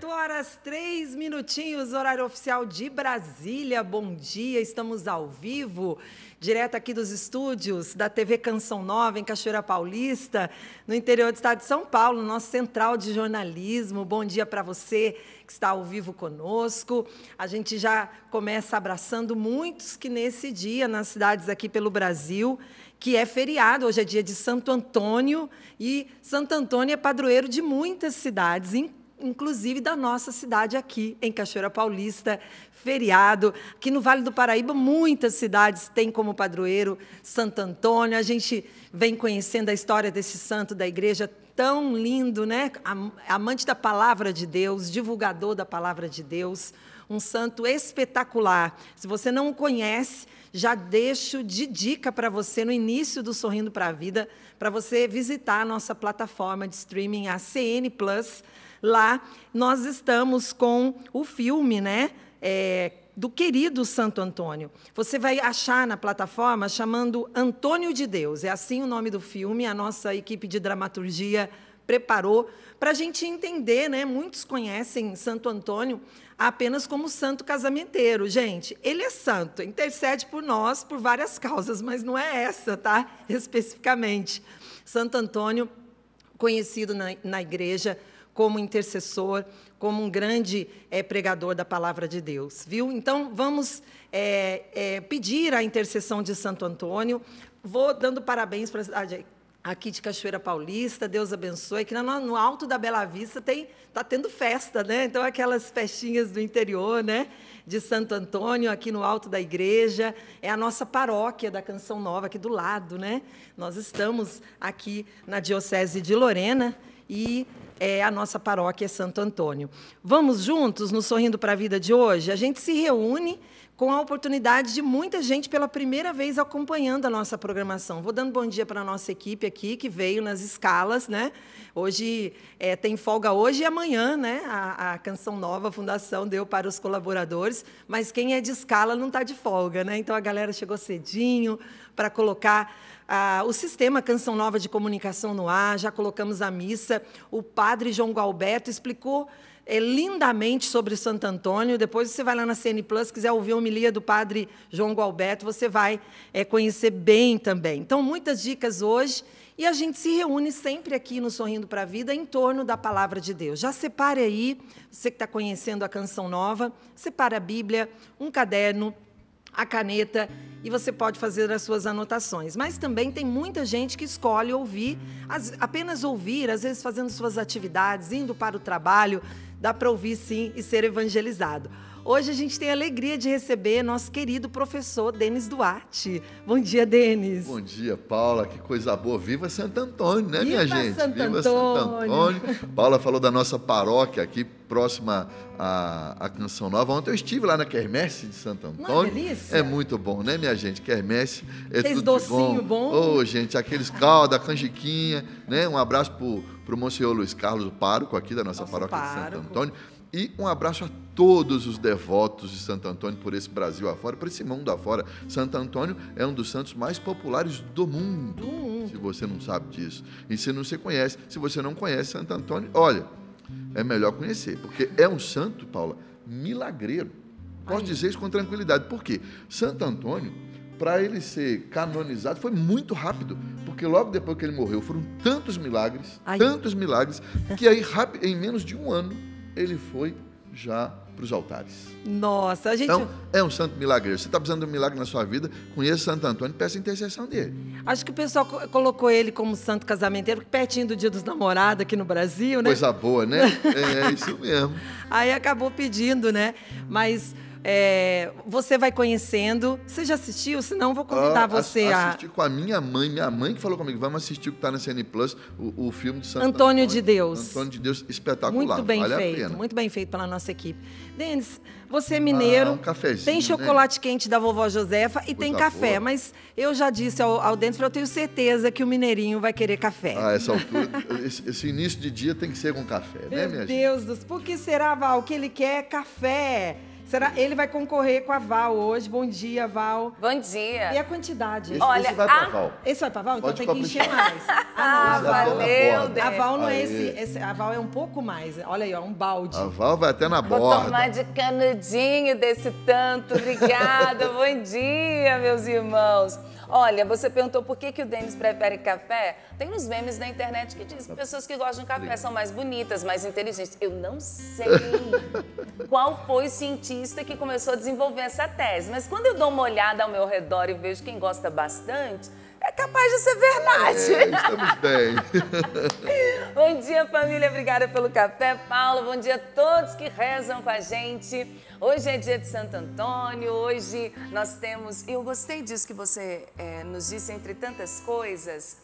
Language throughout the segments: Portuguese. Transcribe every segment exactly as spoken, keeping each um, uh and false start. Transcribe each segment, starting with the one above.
oito horas, três minutinhos, horário oficial de Brasília. Bom dia, estamos ao vivo, direto aqui dos estúdios da T V Canção Nova, em Cachoeira Paulista, no interior do estado de São Paulo, no nosso central de jornalismo. Bom dia para você que está ao vivo conosco. A gente já começa abraçando muitos que nesse dia, nas cidades aqui pelo Brasil, que é feriado, hoje é dia de Santo Antônio, e Santo Antônio é padroeiro de muitas cidades, inclusive da nossa cidade aqui, em Cachoeira Paulista, feriado. Aqui no Vale do Paraíba, muitas cidades têm como padroeiro Santo Antônio. A gente vem conhecendo a história desse santo da igreja, tão lindo, né? Amante da palavra de Deus, divulgador da palavra de Deus, um santo espetacular. Se você não o conhece, já deixo de dica para você, no início do Sorrindo para a Vida, para você visitar a nossa plataforma de streaming, a C N Plus. Lá nós estamos com o filme, né, é, do querido Santo Antônio. Você vai achar na plataforma chamando Antônio de Deus. É assim o nome do filme. A nossa equipe de dramaturgia preparou para a gente entender, né? Muitos conhecem Santo Antônio apenas como santo casamenteiro. Gente, ele é santo, intercede por nós por várias causas, mas não é essa, tá? Especificamente. Santo Antônio, conhecido na, na igreja como intercessor, como um grande é, pregador da palavra de Deus, viu? Então, vamos é, é, pedir a intercessão de Santo Antônio. Vou dando parabéns para a cidade aqui de Cachoeira Paulista, Deus abençoe, que no alto da Bela Vista tem, tá tendo festa, né? Então, aquelas festinhas do interior, né? De Santo Antônio, aqui no alto da igreja, é a nossa paróquia da Canção Nova, aqui do lado, né? Nós estamos aqui na Diocese de Lorena e é, a nossa paróquia é Santo Antônio. Vamos juntos no Sorrindo para a Vida de hoje? A gente se reúne com a oportunidade de muita gente pela primeira vez acompanhando a nossa programação. Vou dando bom dia para a nossa equipe aqui, que veio nas escalas, né? Hoje é, tem folga hoje e amanhã, né? A, a Canção Nova, a Fundação, deu para os colaboradores, mas quem é de escala não está de folga, né? Então, a galera chegou cedinho para colocar ah, o sistema Canção Nova de comunicação no ar, já colocamos a missa. O padre João Galberto explicou É, lindamente sobre Santo Antônio. Depois você vai lá na C N Plus, se quiser ouvir a homilia do padre João Gualberto, você vai é, conhecer bem também. Então, muitas dicas hoje, e a gente se reúne sempre aqui no Sorrindo para a Vida em torno da palavra de Deus. Já separe aí, você que está conhecendo a Canção Nova, separe a Bíblia, um caderno, a caneta, e você pode fazer as suas anotações. Mas também tem muita gente que escolhe ouvir, apenas ouvir, às vezes fazendo suas atividades, indo para o trabalho. Dá para ouvir, sim, e ser evangelizado. Hoje a gente tem a alegria de receber nosso querido professor Denis Duarte. Bom dia, Denis. Bom dia, Paula. Que coisa boa. Viva Santo Antônio, né, Viva minha gente? Santo Viva Antônio. Santo Antônio. Paula falou da nossa paróquia aqui, próxima à, à Canção Nova. Ontem eu estive lá na Quermesse de Santo Antônio. Uma delícia. É muito bom, né, minha gente? Quermesse é Aqueles tudo de docinho bom. Ô, oh, gente, aqueles calda, canjiquinha, né? Um abraço para o Monsenhor Luiz Carlos, o pároco aqui da nossa Nosso paróquia pároco. de Santo Antônio. E um abraço a todos os devotos de Santo Antônio por esse Brasil afora, por esse mundo afora. Santo Antônio é um dos santos mais populares do mundo, Do mundo. se você não sabe disso. E se não se conhece, se você não conhece Santo Antônio, olha, é melhor conhecer, porque é um santo, Paula, milagreiro. Posso Aí. dizer isso com tranquilidade. Por quê? Santo Antônio, para ele ser canonizado, foi muito rápido, porque logo depois que ele morreu, foram tantos milagres, Aí. tantos milagres, que aí, rápido, em menos de um ano, ele foi já para os altares. Nossa, a gente... Então, é um santo milagreiro. Você está precisando de um milagre na sua vida, conheça Santo Antônio e peça a intercessão dele. Acho que o pessoal co- colocou ele como santo casamenteiro, pertinho do Dia dos Namorados aqui no Brasil, né? Coisa boa, né? É, é isso mesmo. Aí acabou pedindo, né? Mas é, você vai conhecendo. Você já assistiu? Se não, vou convidar Ah, você ass- a... Assisti com a minha mãe, minha mãe que falou comigo, vamos assistir o que está na C N Plus, o, o filme de Santo Antônio Antônio. de Deus. Antônio de Deus, espetacular. Muito bem vale a feito, pena. muito bem feito pela nossa equipe. Denis, você é mineiro, Ah, um cafezinho, tem chocolate quente da vovó Josefa e tem Coisa café, boa. mas eu já disse ao, ao Denis, eu tenho certeza que o mineirinho vai querer café. Ah, essa altura, esse, esse início de dia tem que ser com café, né, Meu minha gente? Deus do céu, por que será, Val, que ele quer café? Será? Ele vai concorrer com a Val hoje. Bom dia, Val. Bom dia. E a quantidade? Esse, Olha, esse vai pra a- Val. Esse vai pra Val? Então Pode tem que encher caprichar. mais. Ah, não, Esse vai valeu, na borda. A Val não é Aê. esse, esse. A Val é um pouco mais. Olha aí, ó, um balde. A Val vai até na Vou borda. tomar de canudinho desse tanto. Obrigada. Bom dia, meus irmãos. Olha, você perguntou por que, que o Denis prefere café? Tem uns memes na internet que dizem que pessoas que gostam de café são mais bonitas, mais inteligentes. Eu não sei qual foi o cientista que começou a desenvolver essa tese, mas quando eu dou uma olhada ao meu redor e vejo quem gosta bastante, é capaz de ser verdade. É, estamos bem. Bom dia, família. Obrigada pelo café, Paulo. Bom dia a todos que rezam com a gente. Hoje é dia de Santo Antônio. Hoje nós temos... Eu gostei disso que você é, nos disse, entre tantas coisas.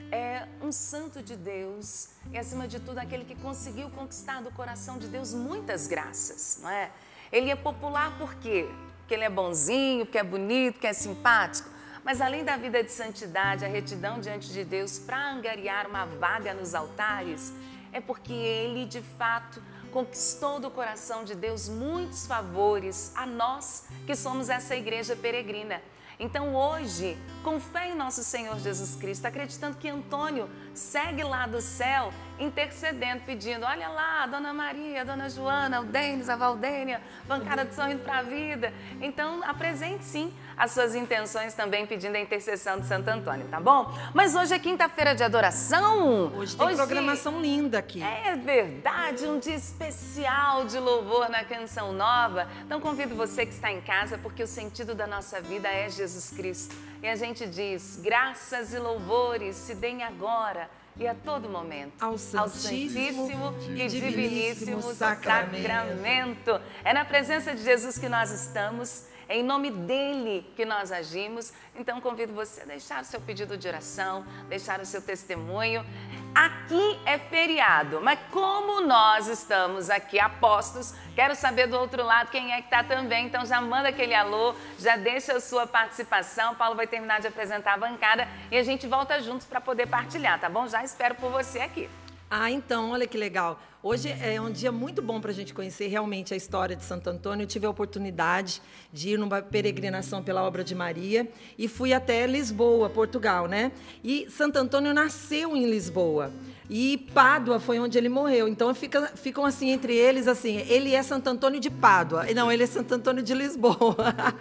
É um santo de Deus e, acima de tudo, aquele que conseguiu conquistar do coração de Deus muitas graças, não é? Ele é popular por quê? Porque ele é bonzinho, porque é bonito, porque é simpático. Mas além da vida de santidade, a retidão diante de Deus para angariar uma vaga nos altares, é porque ele, de fato, conquistou do coração de Deus muitos favores a nós que somos essa igreja peregrina. Então hoje, com fé em nosso Senhor Jesus Cristo, acreditando que Antônio segue lá do céu, intercedendo, pedindo, olha lá, a Dona Maria, a Dona Joana, o Denis, a Valdênia, bancada de Sorrindo para a Vida. Então apresente sim as suas intenções também pedindo a intercessão de Santo Antônio, tá bom? Mas hoje é quinta-feira de adoração. Hoje tem hoje... programação linda aqui. É verdade, um dia especial de louvor na Canção Nova. Então convido você que está em casa, porque o sentido da nossa vida é Jesus Cristo. E a gente diz, graças e louvores se deem agora e a todo momento Ao Santíssimo, Santíssimo e Diviníssimo Sacramento. Sacramento. É na presença de Jesus que nós estamos. É em nome dele que nós agimos. Então convido você a deixar o seu pedido de oração, deixar o seu testemunho. Aqui é feriado, mas como nós estamos aqui apostos, quero saber do outro lado quem é que está também. Então já manda aquele alô, já deixa a sua participação. O Paulo vai terminar de apresentar a bancada e a gente volta juntos para poder partilhar, tá bom? Já espero por você aqui. Ah, então, olha que legal. Hoje é um dia muito bom para a gente conhecer realmente a história de Santo Antônio. Eu tive a oportunidade de ir numa peregrinação pela obra de Maria e fui até Lisboa, Portugal, né? E Santo Antônio nasceu em Lisboa e Pádua foi onde ele morreu. Então fica, ficam assim entre eles, assim, ele é Santo Antônio de Pádua. Não, ele é Santo Antônio de Lisboa.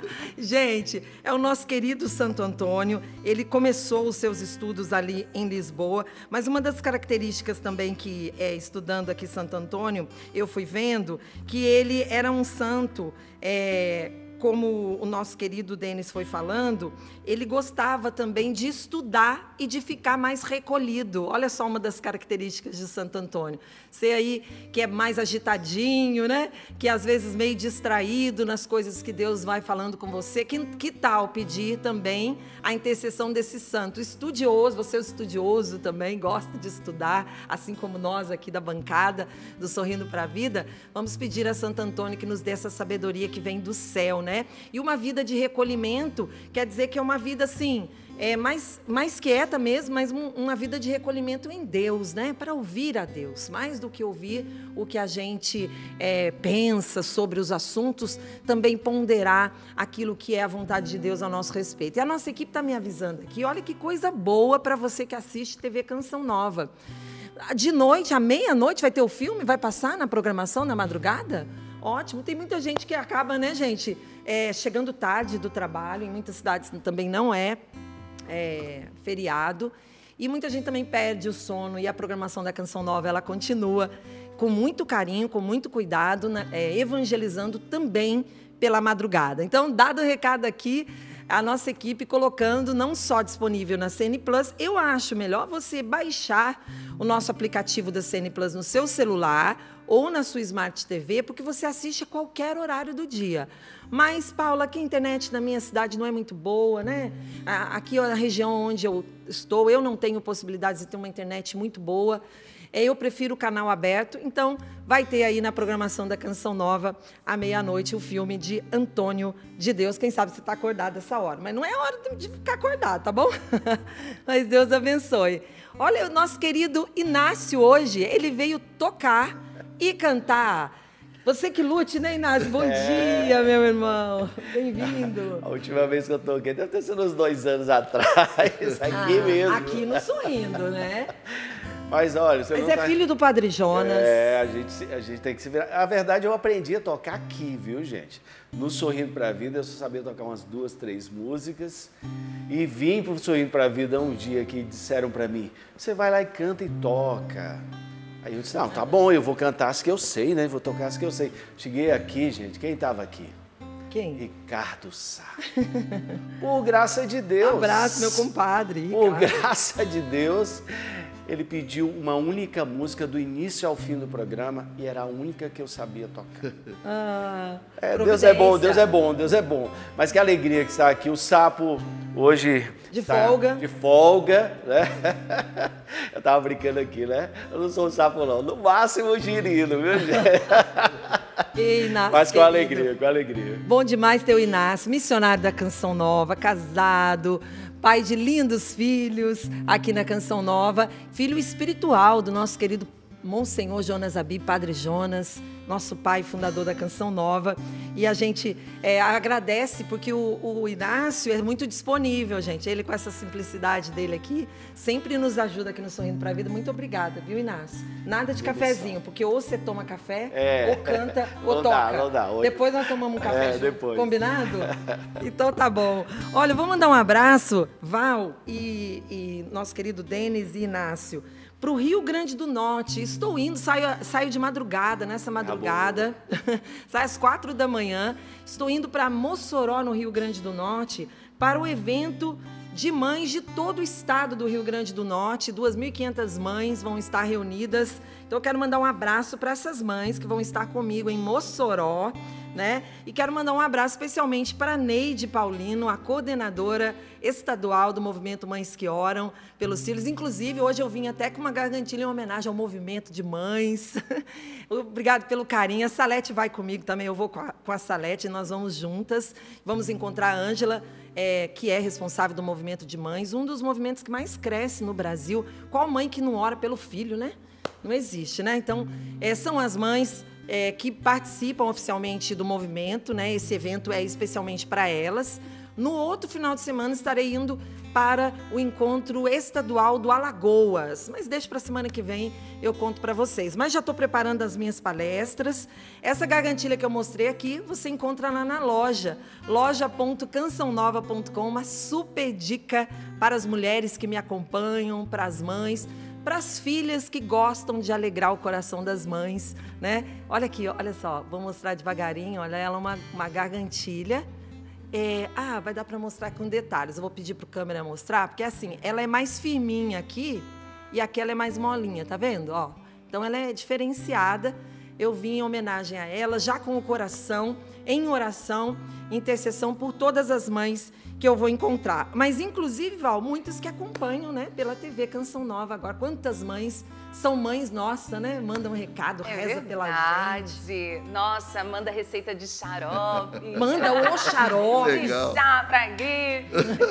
Gente, é o nosso querido Santo Antônio. Ele começou os seus estudos ali em Lisboa, mas uma das características também que, é, estudando aqui Santo Antônio, eu fui vendo que ele era um santo, é, como o nosso querido Denis foi falando, ele gostava também de estudar e de ficar mais recolhido. Olha só uma das características de Santo Antônio. Você aí que é mais agitadinho, né? Que às vezes meio distraído nas coisas que Deus vai falando com você. Que, que tal pedir também a intercessão desse santo? Estudioso, você é estudioso também, gosta de estudar, assim como nós aqui da bancada do Sorrindo para a Vida. Vamos pedir a Santo Antônio que nos dê essa sabedoria que vem do céu, né? E uma vida de recolhimento quer dizer que é uma vida assim, é mais, mais quieta mesmo, mas um, uma vida de recolhimento em Deus, né? Para ouvir a Deus, mais do que ouvir o que a gente é, pensa sobre os assuntos, também ponderar aquilo que é a vontade de Deus a nosso respeito. E a nossa equipe está me avisando aqui, olha que coisa boa para você que assiste T V Canção Nova. De noite, à meia-noite, vai ter o filme? Vai passar na programação, na madrugada? Ótimo, tem muita gente que acaba, né, gente, é, chegando tarde do trabalho, em muitas cidades também não é, é feriado, e muita gente também perde o sono, e a programação da Canção Nova, ela continua com muito carinho, com muito cuidado, né, é, evangelizando também pela madrugada. Então, dado o recado aqui, a nossa equipe colocando não só disponível na C N Plus, eu acho melhor você baixar o nosso aplicativo da C N Plus no seu celular ou na sua Smart T V, porque você assiste a qualquer horário do dia. Mas, Paula, aqui a internet na minha cidade não é muito boa, né? Aqui na região onde eu estou, eu não tenho possibilidades de ter uma internet muito boa. Eu prefiro o canal aberto, então vai ter aí na programação da Canção Nova, à meia-noite, o filme de Antônio de Deus. Quem sabe você está acordado essa hora, mas não é hora de ficar acordado, tá bom? Mas Deus abençoe. Olha, o nosso querido Inácio hoje, ele veio tocar e cantar. Você que lute, né, Inácio? Bom é... dia, meu irmão. Bem-vindo. A última vez que eu toquei deve ter sido uns dois anos atrás, aqui ah, mesmo. Aqui no Sorrindo, né? Mas olha, você Mas não é tá... filho do Padre Jonas. É, a gente, a gente tem que se virar. A verdade, eu aprendi a tocar aqui, viu, gente? No Sorrindo pra Vida, eu só sabia tocar umas duas, três músicas. E vim pro Sorrindo pra Vida um dia que disseram pra mim, você vai lá e canta e toca. Aí eu disse, não, tá bom, eu vou cantar as que eu sei, né? Vou tocar as que eu sei. Cheguei aqui, gente, quem tava aqui? Quem? Ricardo Sá. Por graça de Deus. Abraço, meu compadre. Ricardo. Por graça de Deus, ele pediu uma única música do início ao fim do programa e era a única que eu sabia tocar. Ah, é, Deus é bom, Deus é bom, Deus é bom. Mas que alegria que está aqui. O Sapo hoje... De tá folga. De folga, né? Eu tava brincando aqui, né? Eu não sou um sapo, não. No máximo, girino, viu, gente? Ei, Inácio, mas com querido. alegria, com alegria. Bom demais ter o Inácio, missionário da Canção Nova, casado, pai de lindos filhos aqui na Canção Nova, filho espiritual do nosso querido Monsenhor Jonas Abib, Padre Jonas, nosso pai fundador da Canção Nova. E a gente é, agradece porque o, o Inácio é muito disponível, gente. Ele, com essa simplicidade dele aqui, sempre nos ajuda aqui no Sorrindo pra Vida. Muito obrigada, viu, Inácio? Nada de cafezinho, porque ou você toma café, é. ou canta, ou não toca. Dá, não dá. Hoje... Depois nós tomamos um café é, junto. depois. Combinado? Então tá bom. Olha, vou mandar um abraço, Val e, e nosso querido Denis e Inácio, para o Rio Grande do Norte. Estou indo, saio, saio de madrugada, nessa madrugada, saio às quatro da manhã. Estou indo para Mossoró, no Rio Grande do Norte, para o evento de mães de todo o estado do Rio Grande do Norte. duas mil e quinhentas mães vão estar reunidas. Então, eu quero mandar um abraço para essas mães que vão estar comigo em Mossoró, né? E quero mandar um abraço especialmente para Neide Paulino, a coordenadora estadual do Movimento Mães que Oram pelos Filhos. Inclusive, hoje eu vim até com uma gargantilha em homenagem ao movimento de mães. Obrigado pelo carinho. A Salete vai comigo também, eu vou com a, com a Salete, nós vamos juntas. Vamos encontrar a Ângela, é, que é responsável do movimento de mães, um dos movimentos que mais cresce no Brasil. Qual mãe que não ora pelo filho, né? Não existe, né? Então, é, são as mães é, que participam oficialmente do movimento, né? Esse evento é especialmente para elas. No outro final de semana estarei indo para o encontro estadual do Alagoas, mas deixa para a semana que vem, eu conto para vocês. Mas já estou preparando as minhas palestras. Essa gargantilha que eu mostrei aqui, você encontra lá na loja, loja ponto canção nova ponto com, uma super dica para as mulheres que me acompanham, para as mães, para as filhas que gostam de alegrar o coração das mães, né? Olha aqui, olha só, vou mostrar devagarinho, olha ela, uma, uma gargantilha. É, ah, vai dar para mostrar com detalhes. Eu vou pedir para o câmera mostrar, porque assim, ela é mais firminha aqui e aquela é mais molinha, tá vendo? Ó, então ela é diferenciada. Eu vim em homenagem a ela, já com o coração em oração, intercessão por todas as mães que eu vou encontrar. Mas, inclusive, Val, muitas que acompanham, né, pela T V Canção Nova agora. Quantas mães são mães nossas, né? Mandam um recado, é reza verdade. pela gente. Nossa, manda receita de xarope. Manda o xarope. Legal. Chá pra Gui.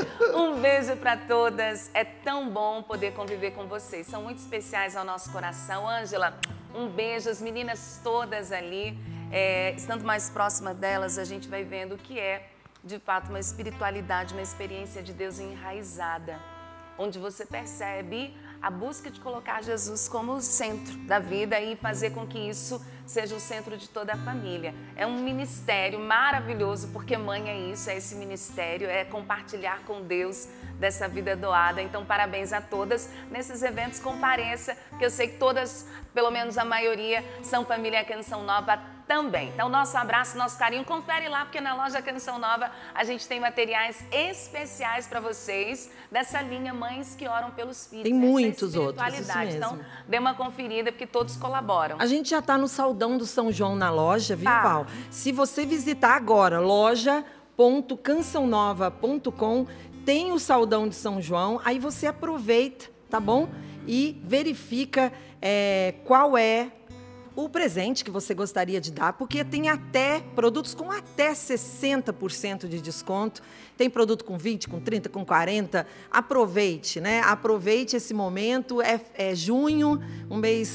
Um beijo para todas. É tão bom poder conviver com vocês. São muito especiais ao nosso coração. Ângela, um beijo. As meninas todas ali. É, estando mais próxima delas, a gente vai vendo o que é, de fato, uma espiritualidade, uma experiência de Deus enraizada, onde você percebe a busca de colocar Jesus como o centro da vida e fazer com que isso seja o centro de toda a família. É um ministério maravilhoso, porque mãe é isso, é esse ministério, é compartilhar com Deus dessa vida doada. Então, parabéns a todas. Nesses eventos, compareça, porque eu sei que todas, pelo menos a maioria, são família Canção Nova também. Então, nosso abraço, nosso carinho. Confere lá, porque na loja Canção Nova a gente tem materiais especiais para vocês dessa linha Mães que Oram pelos Filhos. Tem muitos outros, isso mesmo. Então, dê uma conferida, porque todos colaboram. A gente já está no Saldão do São João na loja, viu, Ah. Val? Se você visitar agora, loja ponto canção nova ponto com, tem o Saldão de São João, aí você aproveita, tá bom? E verifica é, qual é o presente que você gostaria de dar, porque tem até produtos com até sessenta por cento de desconto, tem produto com vinte, com trinta, com quarenta. Aproveite, né? Aproveite esse momento, é, é junho, um mês,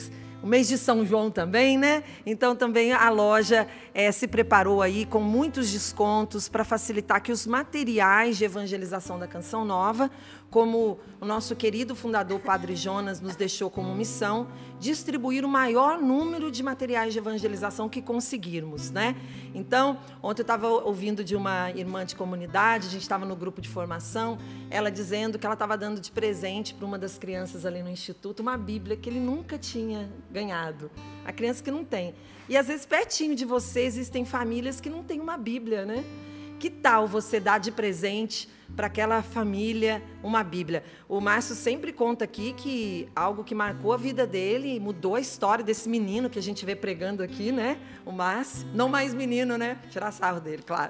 o mês de São João também, né? Então também a loja é, se preparou aí com muitos descontos para facilitar que os materiais de evangelização da Canção Nova, como o nosso querido fundador Padre Jonas nos deixou como missão, distribuir o maior número de materiais de evangelização que conseguirmos, né? Então, ontem eu estava ouvindo de uma irmã de comunidade, a gente estava no grupo de formação, ela dizendo que ela estava dando de presente para uma das crianças ali no instituto uma Bíblia que ele nunca tinha ganhado. A criança que não tem. E às vezes pertinho de você existem famílias que não têm uma Bíblia, né? Que tal você dar de presente para aquela família uma Bíblia? O Márcio sempre conta aqui que algo que marcou a vida dele, mudou a história desse menino que a gente vê pregando aqui, né? O Márcio, não mais menino, né? Tirar sarro dele, claro.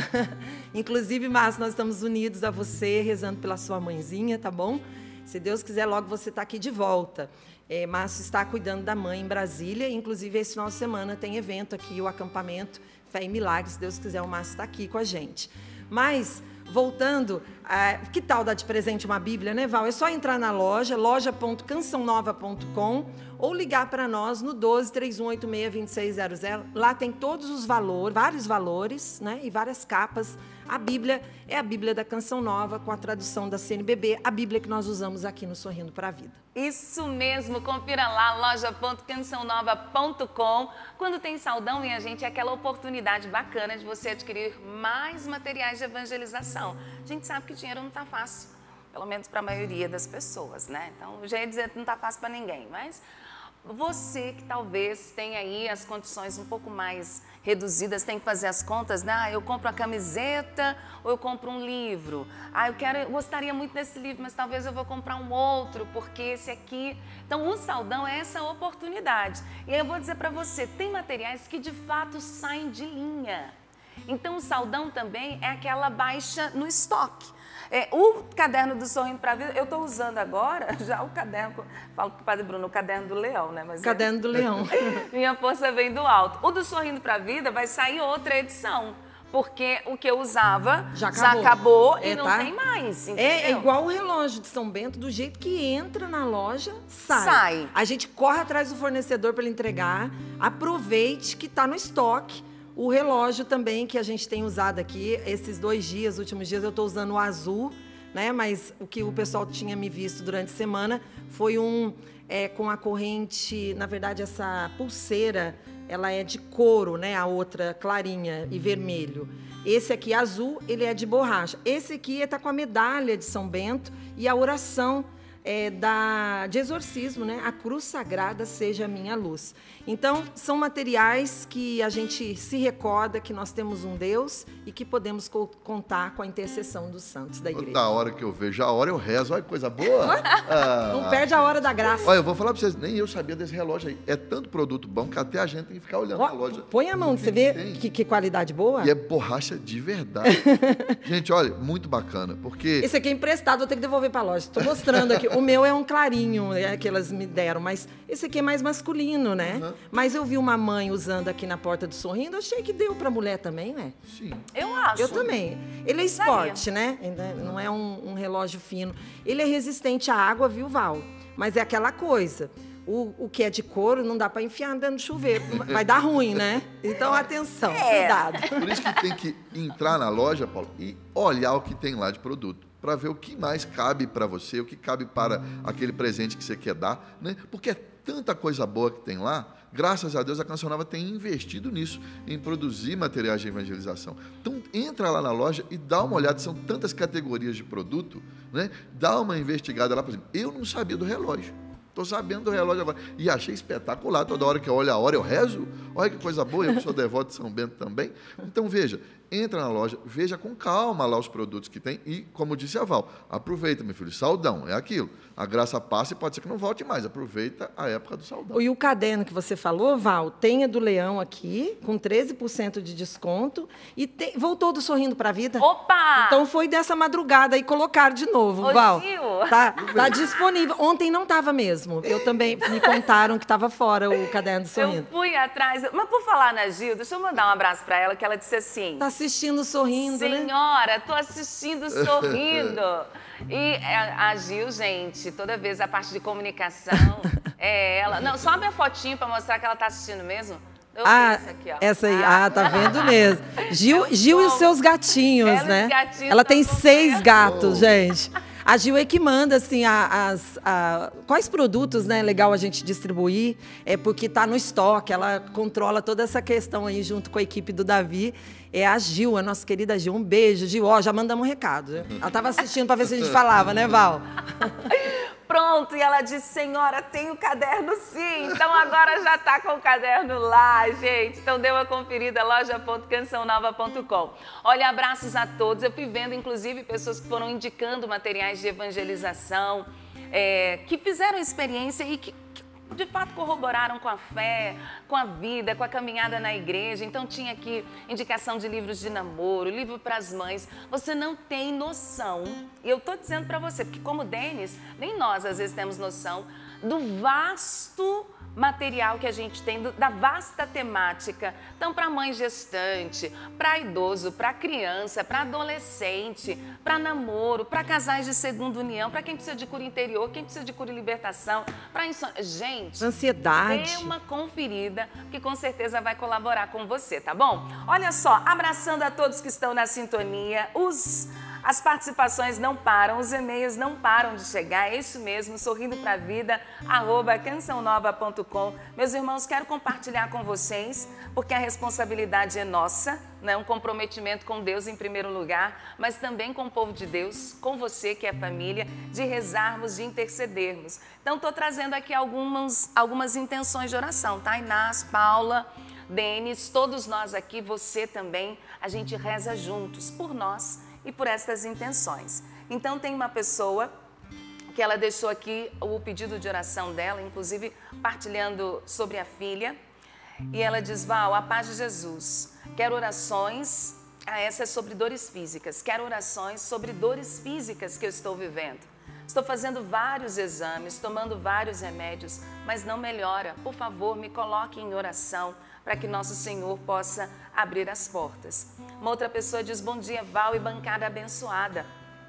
Inclusive, Márcio, nós estamos unidos a você, rezando pela sua mãezinha, tá bom? Se Deus quiser, logo você está aqui de volta. É, Márcio está cuidando da mãe em Brasília, inclusive esse final de semana tem evento aqui, o acampamento Fé e Milagres, se Deus quiser, o Márcio está aqui com a gente. Mas, voltando, é, que tal dar de presente uma Bíblia, né, Val? É só entrar na loja, loja ponto canção nova ponto com, ou ligar para nós no doze, três um oito seis, dois seis zero zero. Lá tem todos os valores, vários valores, né, e várias capas. A Bíblia é a Bíblia da Canção Nova, com a tradução da C N B B, a Bíblia que nós usamos aqui no Sorrindo para a Vida. Isso mesmo, confira lá, loja ponto canção nova ponto com. Quando tem saldão, minha gente, é aquela oportunidade bacana de você adquirir mais materiais de evangelização. A gente sabe que dinheiro não está fácil, pelo menos para a maioria das pessoas, né? Então, eu já ia dizer que não está fácil para ninguém, mas você que talvez tenha aí as condições um pouco mais reduzidas, tem que fazer as contas, né? Ah, eu compro uma camiseta ou eu compro um livro. Ah, eu, quero, eu gostaria muito desse livro, mas talvez eu vou comprar um outro, porque esse aqui... Então, o saldão é essa oportunidade. E aí eu vou dizer para você, tem materiais que de fato saem de linha. Então, o saldão também é aquela baixa no estoque. É, o caderno do Sorrindo para a Vida, eu estou usando agora já o caderno, falo para o Padre Bruno, o caderno do leão, né? Mas caderno é, do leão. Minha força vem do alto. O do Sorrindo para a Vida vai sair outra edição, porque o que eu usava já acabou, já acabou é, e não tá? tem mais. Entendeu? É, é igual o relógio de São Bento, do jeito que entra na loja, sai. Sai. A gente corre atrás do fornecedor para ele entregar, aproveite que está no estoque. O relógio também que a gente tem usado aqui, esses dois dias, últimos dias, eu estou usando o azul, né? Mas o que o pessoal tinha me visto durante a semana foi um é, com a corrente, na verdade, essa pulseira, ela é de couro, né? A outra clarinha e vermelho. Esse aqui azul, ele é de borracha. Esse aqui está com a medalha de São Bento e a oração é, da, de exorcismo, né? A cruz sagrada seja a minha luz. Então, são materiais que a gente se recorda que nós temos um Deus e que podemos co contar com a intercessão dos santos da igreja. Da hora que eu vejo a hora, eu rezo. Olha que coisa boa. Ah, não perde a hora da graça. Olha, eu vou falar para vocês, nem eu sabia desse relógio aí. É tanto produto bom que até a gente tem que ficar olhando Ó, a loja. Põe a mão, você vê que, que qualidade boa. E é borracha de verdade. Gente, olha, muito bacana, porque... Esse aqui é emprestado, vou ter que devolver para a loja. Estou mostrando aqui. O meu é um clarinho, é, que elas me deram, mas esse aqui é mais masculino, né? Uhum. Mas eu vi uma mãe usando aqui na porta do Sorrindo, achei que deu para mulher também, né? Sim. Eu acho. Eu também. Ele é esporte, né? Não é um, um relógio fino. Ele é resistente à água, viu, Val? Mas é aquela coisa. O, o que é de couro não dá para enfiar dentro do chuveiro. Vai dar ruim, né? Então, atenção, é. cuidado. Por isso que tem que entrar na loja, Paulo, e olhar o que tem lá de produto, para ver o que mais cabe para você, o que cabe para aquele presente que você quer dar, né? Porque é tanta coisa boa que tem lá. Graças a Deus, a Canção Nova tem investido nisso, em produzir materiais de evangelização. Então, entra lá na loja e dá uma olhada, são tantas categorias de produto, né? Dá uma investigada lá, por exemplo. Eu não sabia do relógio. Estou sabendo do relógio agora. E achei espetacular. Toda hora que eu olho a hora, eu rezo. Olha que coisa boa, eu que sou devoto de São Bento também. Então, veja, entra na loja, veja com calma lá os produtos que tem e, como disse a Val, aproveita, meu filho, saldão, é aquilo. A graça passa e pode ser que não volte mais. Aproveita a época do saldão. E o caderno que você falou, Val, tem a do Leão aqui, com treze por cento de desconto. E tem, voltou do Sorrindo para a Vida. Opa! Então foi dessa madrugada e colocaram de novo, Ô, Val. Gil. Tá, tá disponível. Ontem não estava mesmo. Eu também, me contaram que estava fora o caderno do Sorrindo. Eu fui atrás. Mas por falar na Gil, deixa eu mandar um abraço para ela, que ela disse assim... Tá assistindo Sorrindo, Senhora, né? Senhora, tô assistindo Sorrindo. E a Gil, gente, gente, toda vez a parte de comunicação é ela. Não, só abre a fotinho para mostrar que ela está assistindo mesmo. Eu ah, essa aqui, ó. Essa aí, ah, tá vendo mesmo. Gil, Gil e os seus gatinhos, ela né? Gatinhos ela tem seis gatos, oh. gente. A Gil é que manda, assim, a, as, a, quais produtos, né, legal a gente distribuir, é porque tá no estoque, ela controla toda essa questão aí junto com a equipe do Davi. É a Gil, a nossa querida Gil. Um beijo, Gil. Ó, já mandamos um recado. Ela tava assistindo para ver se a gente falava, né, Val? Pronto, e ela disse, senhora, tem o caderno sim, então agora já tá com o caderno lá, gente. Então dê uma conferida, loja ponto canção nova ponto com. Olha, abraços a todos. Eu fui vendo, inclusive, pessoas que foram indicando materiais de evangelização, é, que fizeram experiência e que, que de fato corroboraram com a fé, com a vida, com a caminhada na igreja. Então tinha aqui indicação de livros de namoro, livro para as mães. Você não tem noção, e eu estou dizendo para você, porque como Denis, nem nós às vezes temos noção do vasto material que a gente tem, do, da vasta temática. Então, para mãe gestante, para idoso, para criança, para adolescente, para namoro, para casais de segunda união, para quem precisa de cura interior, quem precisa de cura e libertação, para insônia. Gente, ansiedade. Dê uma conferida, que com certeza vai colaborar com você, tá bom? Olha só, abraçando a todos que estão na sintonia, os... As participações não param, os e-mails não param de chegar, é isso mesmo, sorrindo pra vida, arroba canção nova ponto com. Meus irmãos, quero compartilhar com vocês, porque a responsabilidade é nossa, né? Um comprometimento com Deus em primeiro lugar, mas também com o povo de Deus, com você que é família, de rezarmos, de intercedermos. Então, estou trazendo aqui algumas, algumas intenções de oração, tá? Inás, Paula, Denis, todos nós aqui, você também, a gente reza juntos, por nós e por estas intenções. Então tem uma pessoa que ela deixou aqui o pedido de oração dela, inclusive partilhando sobre a filha, e ela diz, Val, a paz de Jesus, quero orações, ah, essa é sobre dores físicas, quero orações sobre dores físicas que eu estou vivendo. Estou fazendo vários exames, tomando vários remédios, mas não melhora. Por favor, me coloque em oração para que nosso Senhor possa abrir as portas. Uma outra pessoa diz, bom dia, Val e bancada abençoada.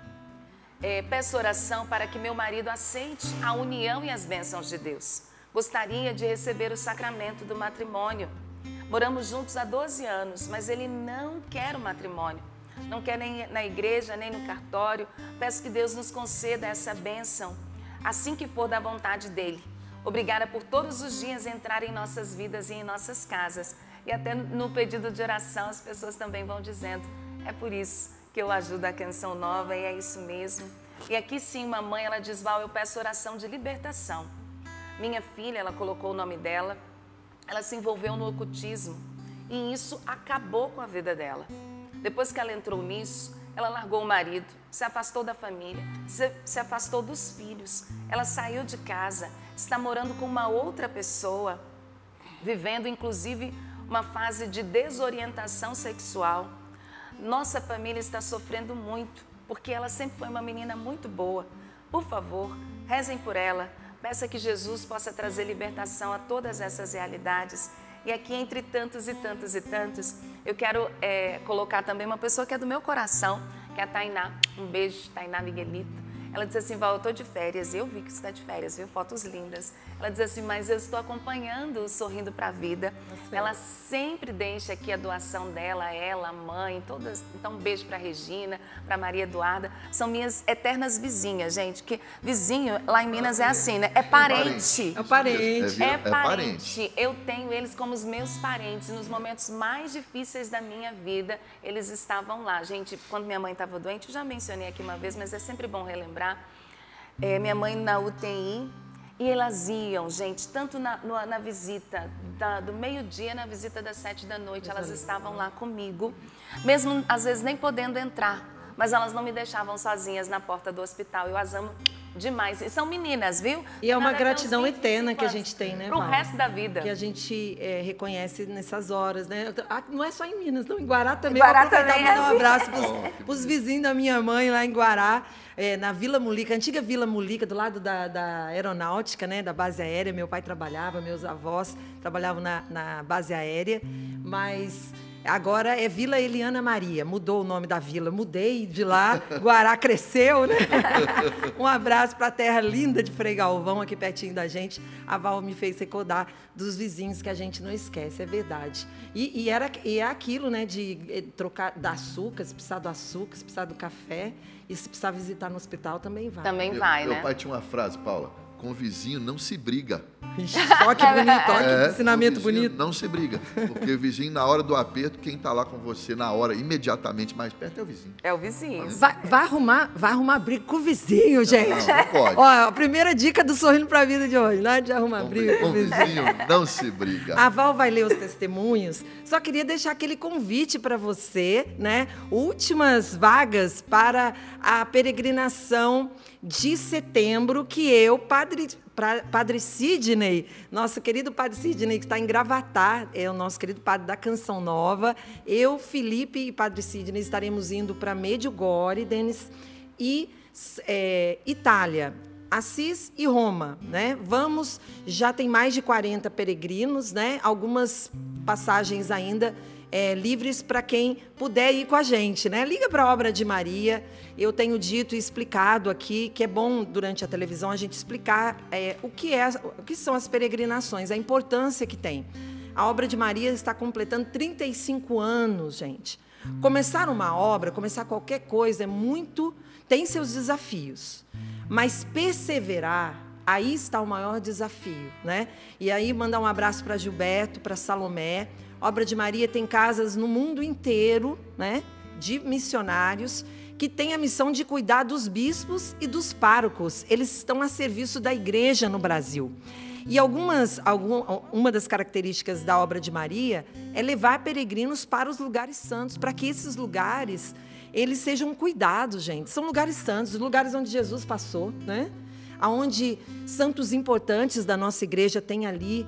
É, peço oração para que meu marido aceite a união e as bênçãos de Deus. Gostaria de receber o sacramento do matrimônio. Moramos juntos há doze anos, mas ele não quer o matrimônio. Não quer nem na igreja, nem no cartório. Peço que Deus nos conceda essa bênção, assim que for da vontade dele. Obrigada por todos os dias entrar em nossas vidas e em nossas casas. E até no pedido de oração as pessoas também vão dizendo, é por isso que eu ajudo a Canção Nova e é isso mesmo. E aqui sim, uma mãe, ela diz, Val, eu peço oração de libertação. Minha filha, ela colocou o nome dela, ela se envolveu no ocultismo e isso acabou com a vida dela. Depois que ela entrou nisso, ela largou o marido, se afastou da família, se, se afastou dos filhos, ela saiu de casa, está morando com uma outra pessoa, vivendo inclusive uma fase de desorientação sexual. Nossa família está sofrendo muito, porque ela sempre foi uma menina muito boa. Por favor, rezem por ela, peça que Jesus possa trazer libertação a todas essas realidades. E aqui, entre tantos e tantos e tantos, eu quero é, colocar também uma pessoa que é do meu coração, que é a Tainá. Um beijo, Tainá Miguelito. Ela diz assim, Val, eu estou de férias. Eu vi que você está de férias, viu? Fotos lindas. Ela diz assim, mas eu estou acompanhando o Sorrindo para a Vida. Ela sempre deixa aqui a doação dela, ela, a mãe, todas. Então, um beijo para a Regina, para a Maria Eduarda. São minhas eternas vizinhas, gente. Que vizinho lá em Minas é assim, né? É parente. É parente. É, é parente. Eu tenho eles como os meus parentes. Nos momentos mais difíceis da minha vida, eles estavam lá. Gente, quando minha mãe estava doente, eu já mencionei aqui uma vez, mas é sempre bom relembrar. É, minha mãe na U T I, e elas iam, gente, tanto na, na, na visita da, do meio-dia, na visita das sete da noite, elas estavam lá comigo, mesmo às vezes nem podendo entrar, mas elas não me deixavam sozinhas na porta do hospital. Eu as amo demais. E são meninas, viu? E é uma gratidão eterna que a gente tem, né, Pro Val? resto da vida. Que a gente é, reconhece nessas horas, né? Não é só em Minas, não. Em Guará também. Guará Vou aproveitar também e mandar é um assim. abraço pros, pros vizinhos da minha mãe lá em Guará, é, na Vila Mulica, antiga Vila Mulica, do lado da, da aeronáutica, né? Da base aérea. Meu pai trabalhava, meus avós trabalhavam na, na base aérea, mas Agora é Vila Eliana Maria, mudou o nome da vila, mudei de lá, Guará cresceu, né? Um abraço para a terra linda de Frei Galvão, aqui pertinho da gente. A Val me fez recordar dos vizinhos que a gente não esquece, é verdade. E, e, era, e é aquilo, né, de trocar da açúcar, se precisar do açúcar, se precisar do café, e se precisar visitar no hospital, também vai. Também Meu, vai, né? Meu pai tinha uma frase, Paula, com o vizinho não se briga. Olha que bonito, olha É, que ensinamento o vizinho bonito. não se briga, porque o vizinho, na hora do aperto, quem está lá com você na hora, imediatamente mais perto, é o vizinho. É o vizinho. Vai, vai, arrumar, vai arrumar briga com o vizinho, gente. Não, não pode. Ó, a primeira dica do Sorrindo para a Vida de hoje, nada de arrumar Com, briga com com o o vizinho. vizinho não se briga. A Val vai ler os testemunhos. Só queria deixar aquele convite para você, né? Últimas vagas para a peregrinação de setembro, que eu, Padre, pra, Padre Sidney, nosso querido Padre Sidney, que está em Gravatá, é o nosso querido Padre da Canção Nova, eu, Felipe e Padre Sidney estaremos indo para Medjugorje, Denis, e é, Itália. Assis e Roma, né? Vamos, já tem mais de quarenta peregrinos, né? Algumas passagens ainda é, livres para quem puder ir com a gente, né? Liga para a Obra de Maria. Eu tenho dito e explicado aqui que é bom durante a televisão a gente explicar é, o que é, o que são as peregrinações, a importância que tem. A Obra de Maria está completando trinta e cinco anos, gente. Começar uma obra, começar qualquer coisa é muito, tem seus desafios. Mas perseverar, aí está o maior desafio, né? E aí mandar um abraço para Gilberto, para Salomé. A Obra de Maria tem casas no mundo inteiro, né? De missionários que têm a missão de cuidar dos bispos e dos párocos. Eles estão a serviço da igreja no Brasil. E algumas, algum, uma das características da Obra de Maria é levar peregrinos para os lugares santos, para que esses lugares eles sejam cuidados, gente. São lugares santos, lugares onde Jesus passou, né? Onde santos importantes da nossa igreja têm ali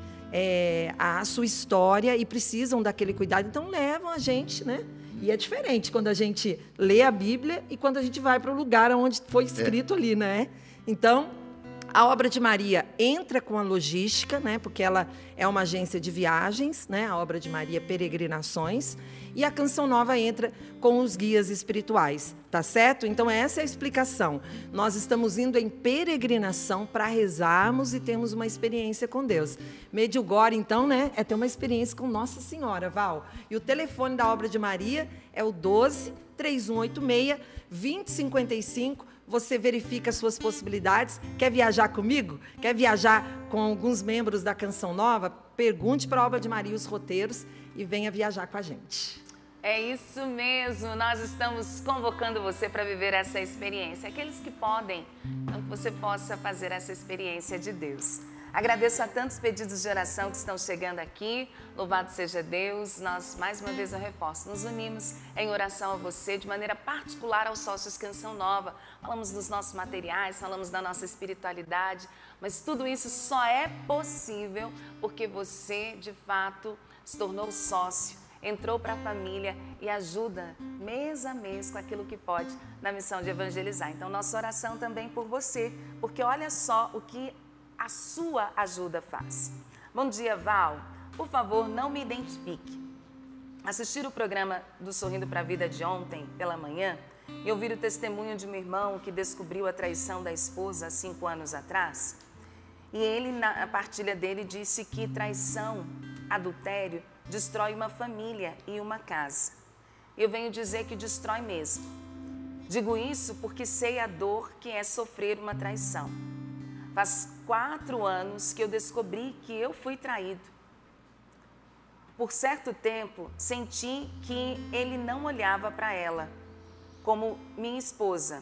é, a sua história e precisam daquele cuidado. Então, levam a gente, né? E é diferente quando a gente lê a Bíblia e quando a gente vai para o lugar onde foi escrito é. ali, né? Então, a Obra de Maria entra com a logística, né? Porque ela é uma agência de viagens, né? A Obra de Maria Peregrinações. E a Canção Nova entra com os guias espirituais, tá certo? Então, essa é a explicação. Nós estamos indo em peregrinação para rezarmos e termos uma experiência com Deus. Medjugorje, então, né? É ter uma experiência com Nossa Senhora, Val. E o telefone da Obra de Maria é o doze, três um oito seis, vinte cinquenta e cinco. Você verifica as suas possibilidades. Quer viajar comigo? Quer viajar com alguns membros da Canção Nova? Pergunte para a Obra de Maria os roteiros e venha viajar com a gente. É isso mesmo, nós estamos convocando você para viver essa experiência. Aqueles que podem, então que você possa fazer essa experiência de Deus. Agradeço a tantos pedidos de oração que estão chegando aqui. Louvado seja Deus. Nós, mais uma vez, eu reforço, nos unimos em oração a você, de maneira particular aos sócios Canção Nova. Falamos dos nossos materiais, falamos da nossa espiritualidade, mas tudo isso só é possível porque você, de fato, se tornou sócio, entrou para a família e ajuda mês a mês com aquilo que pode na missão de evangelizar. Então, nossa oração também por você, porque olha só o que a sua ajuda faz. Bom dia, Val. Por favor, não me identifique. Assistir o programa do Sorrindo para a Vida de ontem, pela manhã, e ouvir o testemunho de um irmão que descobriu a traição da esposa há cinco anos atrás. E ele, na partilha dele, disse que traição, adultério, destrói uma família e uma casa. Eu venho dizer que destrói mesmo. Digo isso porque sei a dor que é sofrer uma traição. Faz quatro anos que eu descobri que eu fui traído. Por certo tempo, senti que ele não olhava para ela como minha esposa.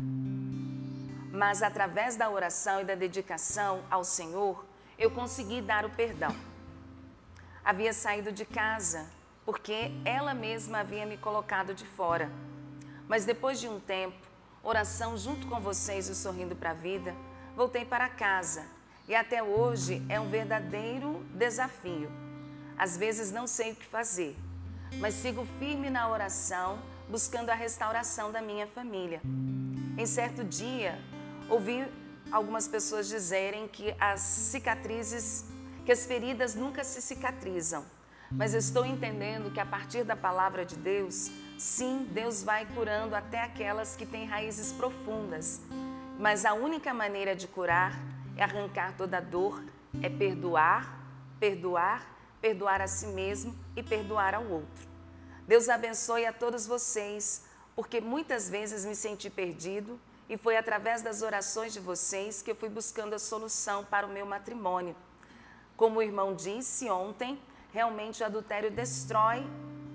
Mas através da oração e da dedicação ao Senhor, eu consegui dar o perdão. Havia saído de casa porque ela mesma havia me colocado de fora. Mas depois de um tempo, oração junto com vocês e Sorrindo para a Vida, voltei para casa e até hoje é um verdadeiro desafio. Às vezes não sei o que fazer, mas sigo firme na oração, buscando a restauração da minha família. Em certo dia, ouvi algumas pessoas dizerem que as cicatrizes, que as feridas nunca se cicatrizam, mas eu estou entendendo que a partir da palavra de Deus, sim, Deus vai curando até aquelas que têm raízes profundas. Mas a única maneira de curar é arrancar toda a dor, é perdoar, perdoar, perdoar a si mesmo e perdoar ao outro. Deus abençoe a todos vocês, porque muitas vezes me senti perdido e foi através das orações de vocês que eu fui buscando a solução para o meu matrimônio. Como o irmão disse ontem, realmente o adultério destrói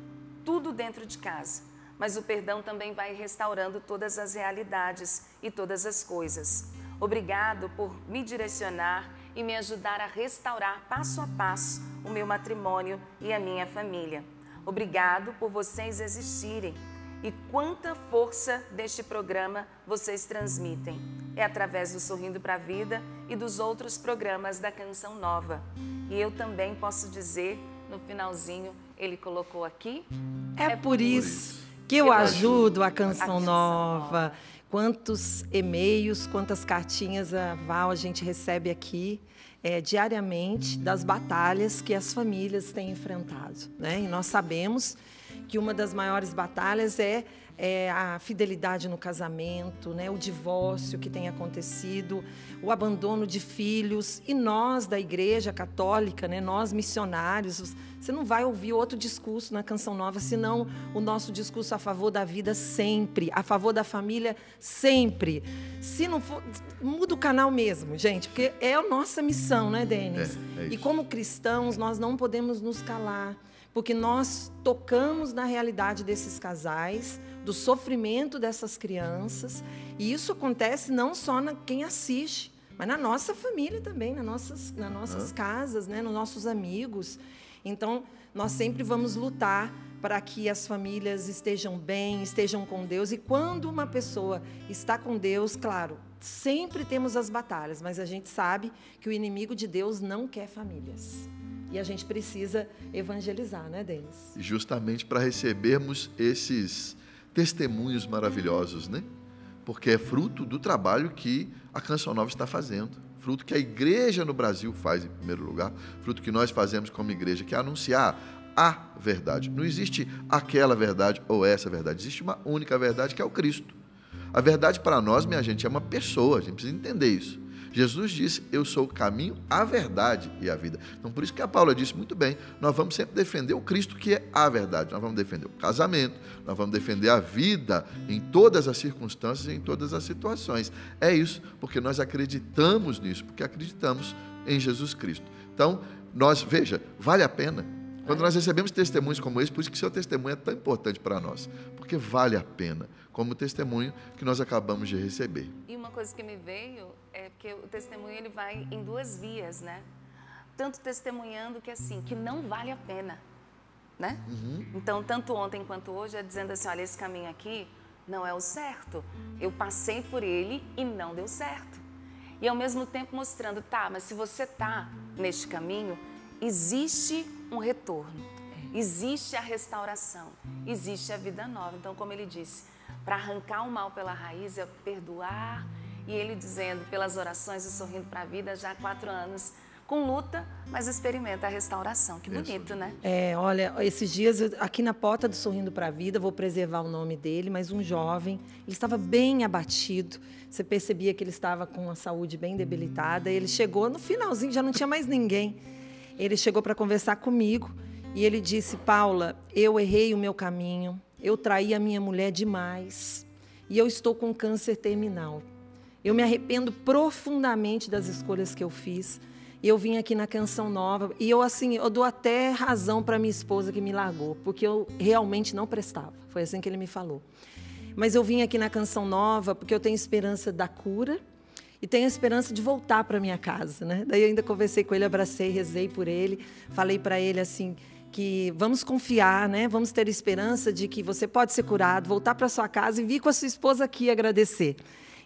tudo dentro de casa, mas o perdão também vai restaurando todas as realidades e todas as coisas. Obrigado por me direcionar e me ajudar a restaurar passo a passo o meu matrimônio e a minha família. Obrigado por vocês existirem e quanta força deste programa vocês transmitem. É através do Sorrindo para a Vida e dos outros programas da Canção Nova. E eu também posso dizer, no finalzinho, ele colocou aqui... É, é por isso que eu, eu ajudo a Canção, a Canção Nova. Nova. Quantos e-mails, quantas cartinhas, a Val, a gente recebe aqui é, diariamente das batalhas que as famílias têm enfrentado, né? E nós sabemos que uma das maiores batalhas é, é a fidelidade no casamento, né? O divórcio que tem acontecido, o abandono de filhos. E nós, da Igreja Católica, né? Nós missionários, você não vai ouvir outro discurso na Canção Nova, senão o nosso discurso a favor da vida sempre, a favor da família sempre. Se não for, muda o canal mesmo, gente, porque é a nossa missão, né, Denis? É, é isso. E como cristãos, nós não podemos nos calar, porque nós tocamos na realidade desses casais, do sofrimento dessas crianças, e isso acontece não só na quem assiste, mas na nossa família também, nas nossas, nas nossas ah. casas, né, nos nossos amigos. Então, nós sempre vamos lutar para que as famílias estejam bem, estejam com Deus. E quando uma pessoa está com Deus, claro, sempre temos as batalhas, mas a gente sabe que o inimigo de Deus não quer famílias. E a gente precisa evangelizar, né, Denis? Justamente para recebermos esses testemunhos maravilhosos, né? Porque é fruto do trabalho que a Canção Nova está fazendo. Fruto que a igreja no Brasil faz, em primeiro lugar, fruto que nós fazemos como igreja, que é anunciar a verdade. Não existe aquela verdade ou essa verdade, existe uma única verdade, que é o Cristo. A verdade para nós, minha gente, é uma pessoa, a gente precisa entender isso. Jesus disse, eu sou o caminho, a verdade e a vida. Então, por isso que a Paula disse muito bem, nós vamos sempre defender o Cristo, que é a verdade. Nós vamos defender o casamento, nós vamos defender a vida em todas as circunstâncias e em todas as situações. É isso, porque nós acreditamos nisso, porque acreditamos em Jesus Cristo. Então, nós, veja, vale a pena. Quando nós recebemos testemunhos como esse, por isso que seu testemunho é tão importante para nós, porque vale a pena, como o testemunho que nós acabamos de receber. E uma coisa que me veio é que o testemunho ele vai em duas vias, né? Tanto testemunhando que assim, que não vale a pena, né? Uhum. Então, tanto ontem quanto hoje, é dizendo assim, olha, esse caminho aqui não é o certo. Eu passei por ele e não deu certo. E ao mesmo tempo mostrando, tá, mas se você tá neste caminho, existe um retorno, existe a restauração, existe a vida nova. Então, como ele disse, para arrancar o mal pela raiz é perdoar. E ele dizendo, pelas orações e Sorrindo para a Vida, já há quatro anos, com luta, mas experimenta a restauração. Que bonito, isso, né? É, olha, esses dias, aqui na porta do Sorrindo para a Vida, vou preservar o nome dele, mas um jovem, ele estava bem abatido, você percebia que ele estava com a saúde bem debilitada, ele chegou, no finalzinho, já não tinha mais ninguém. Ele chegou para conversar comigo e ele disse, Paula, eu errei o meu caminho, eu traí a minha mulher demais e eu estou com câncer terminal. Eu me arrependo profundamente das escolhas que eu fiz. Eu vim aqui na Canção Nova e eu, assim, eu dou até razão para minha esposa que me largou, porque eu realmente não prestava. Foi assim que ele me falou. Mas eu vim aqui na Canção Nova porque eu tenho esperança da cura e tenho a esperança de voltar para minha casa, né? Daí eu ainda conversei com ele, abracei, rezei por ele, falei para ele assim que vamos confiar, né? Vamos ter esperança de que você pode ser curado, voltar para sua casa e vir com a sua esposa aqui agradecer.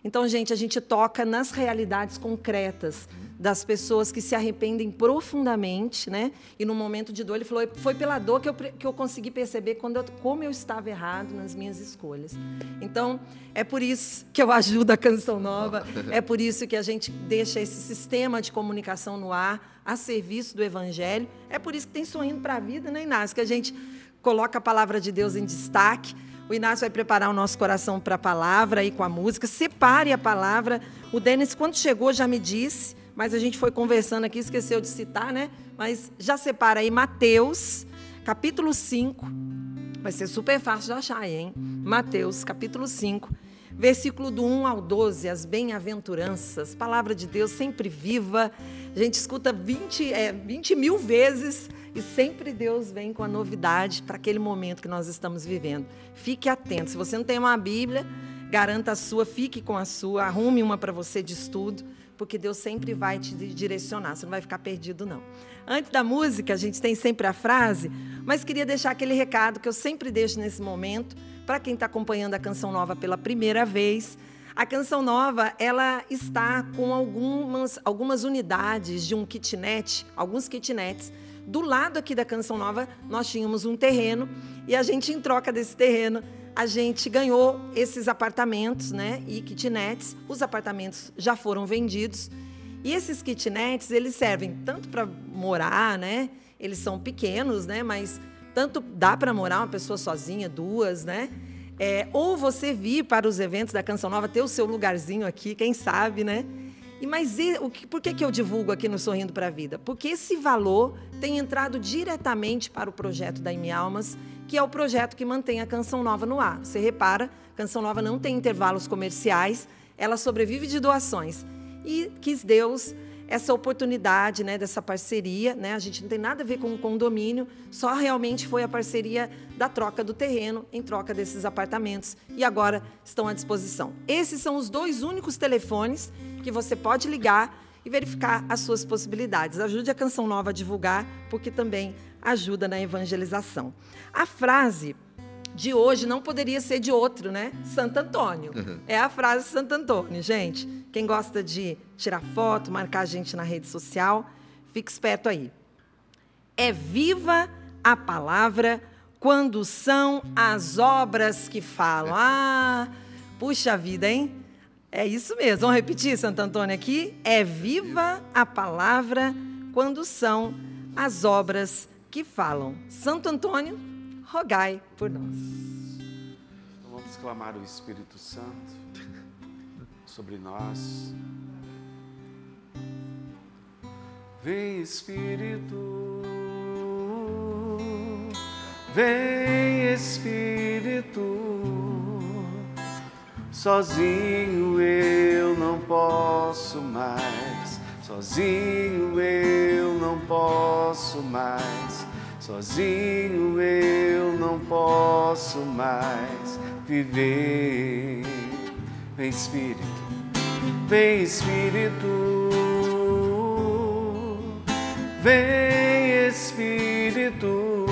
Então, gente, a gente toca nas realidades concretas das pessoas que se arrependem profundamente, né? E no momento de dor, ele falou, foi pela dor que eu, que eu consegui perceber quando eu, como eu estava errado nas minhas escolhas. Então, é por isso que eu ajudo a Canção Nova, é por isso que a gente deixa esse sistema de comunicação no ar, a serviço do Evangelho. É por isso que tem Sorrindo para a Vida, né, Inácio? Que a gente coloca a palavra de Deus em destaque. O Inácio vai preparar o nosso coração para a palavra aí com a música. Separe a palavra. O Denis, quando chegou, já me disse, mas a gente foi conversando aqui, esqueceu de citar, né? Mas já separa aí Mateus, capítulo cinco. Vai ser super fácil de achar aí, hein? Mateus, capítulo cinco, versículo do um ao doze, as bem-aventuranças. Palavra de Deus sempre viva. A gente escuta vinte, é, vinte mil vezes e sempre Deus vem com a novidade para aquele momento que nós estamos vivendo. Fique atento. Se você não tem uma Bíblia, garanta a sua, fique com a sua, arrume uma para você de estudo, porque Deus sempre vai te direcionar, você não vai ficar perdido, não. Antes da música, a gente tem sempre a frase, mas queria deixar aquele recado que eu sempre deixo nesse momento, para quem está acompanhando a Canção Nova pela primeira vez. A Canção Nova, ela está com algumas, algumas unidades de um kitnet, alguns kitnets. Do lado aqui da Canção Nova, nós tínhamos um terreno, e a gente, em troca desse terreno, a gente ganhou esses apartamentos, né, e kitnets. Os apartamentos já foram vendidos. E esses kitnets, eles servem tanto para morar, né? Eles são pequenos, né? Mas tanto dá para morar uma pessoa sozinha, duas, né? É, ou você vir para os eventos da Canção Nova, ter o seu lugarzinho aqui, quem sabe, né? E, mas e, o que, por que, que eu divulgo aqui no Sorrindo para a Vida? Porque esse valor tem entrado diretamente para o projeto da M Almas, que é o projeto que mantém a Canção Nova no ar. Você repara, a Canção Nova não tem intervalos comerciais, ela sobrevive de doações. E quis Deus essa oportunidade, né, dessa parceria, né? A gente não tem nada a ver com o condomínio, só realmente foi a parceria da troca do terreno em troca desses apartamentos. E agora estão à disposição. Esses são os dois únicos telefones que você pode ligar e verificar as suas possibilidades. Ajude a Canção Nova a divulgar, porque também ajuda na evangelização. A frase de hoje não poderia ser de outro, né? Santo Antônio. Uhum. É a frase de Santo Antônio, gente. Quem gosta de tirar foto, marcar a gente na rede social, fique esperto aí. É viva a palavra quando são as obras que falam. Ah, puxa vida, hein? É isso mesmo. Vamos repetir, Santo Antônio, aqui? É viva a palavra quando são as obras que falam. Santo Antônio, rogai por nós. Então vamos clamar o Espírito Santo sobre nós. Vem, Espírito, vem, Espírito. Sozinho eu não posso mais, sozinho eu não posso mais, sozinho eu não posso mais viver. Vem, Espírito, vem, Espírito, vem, Espírito.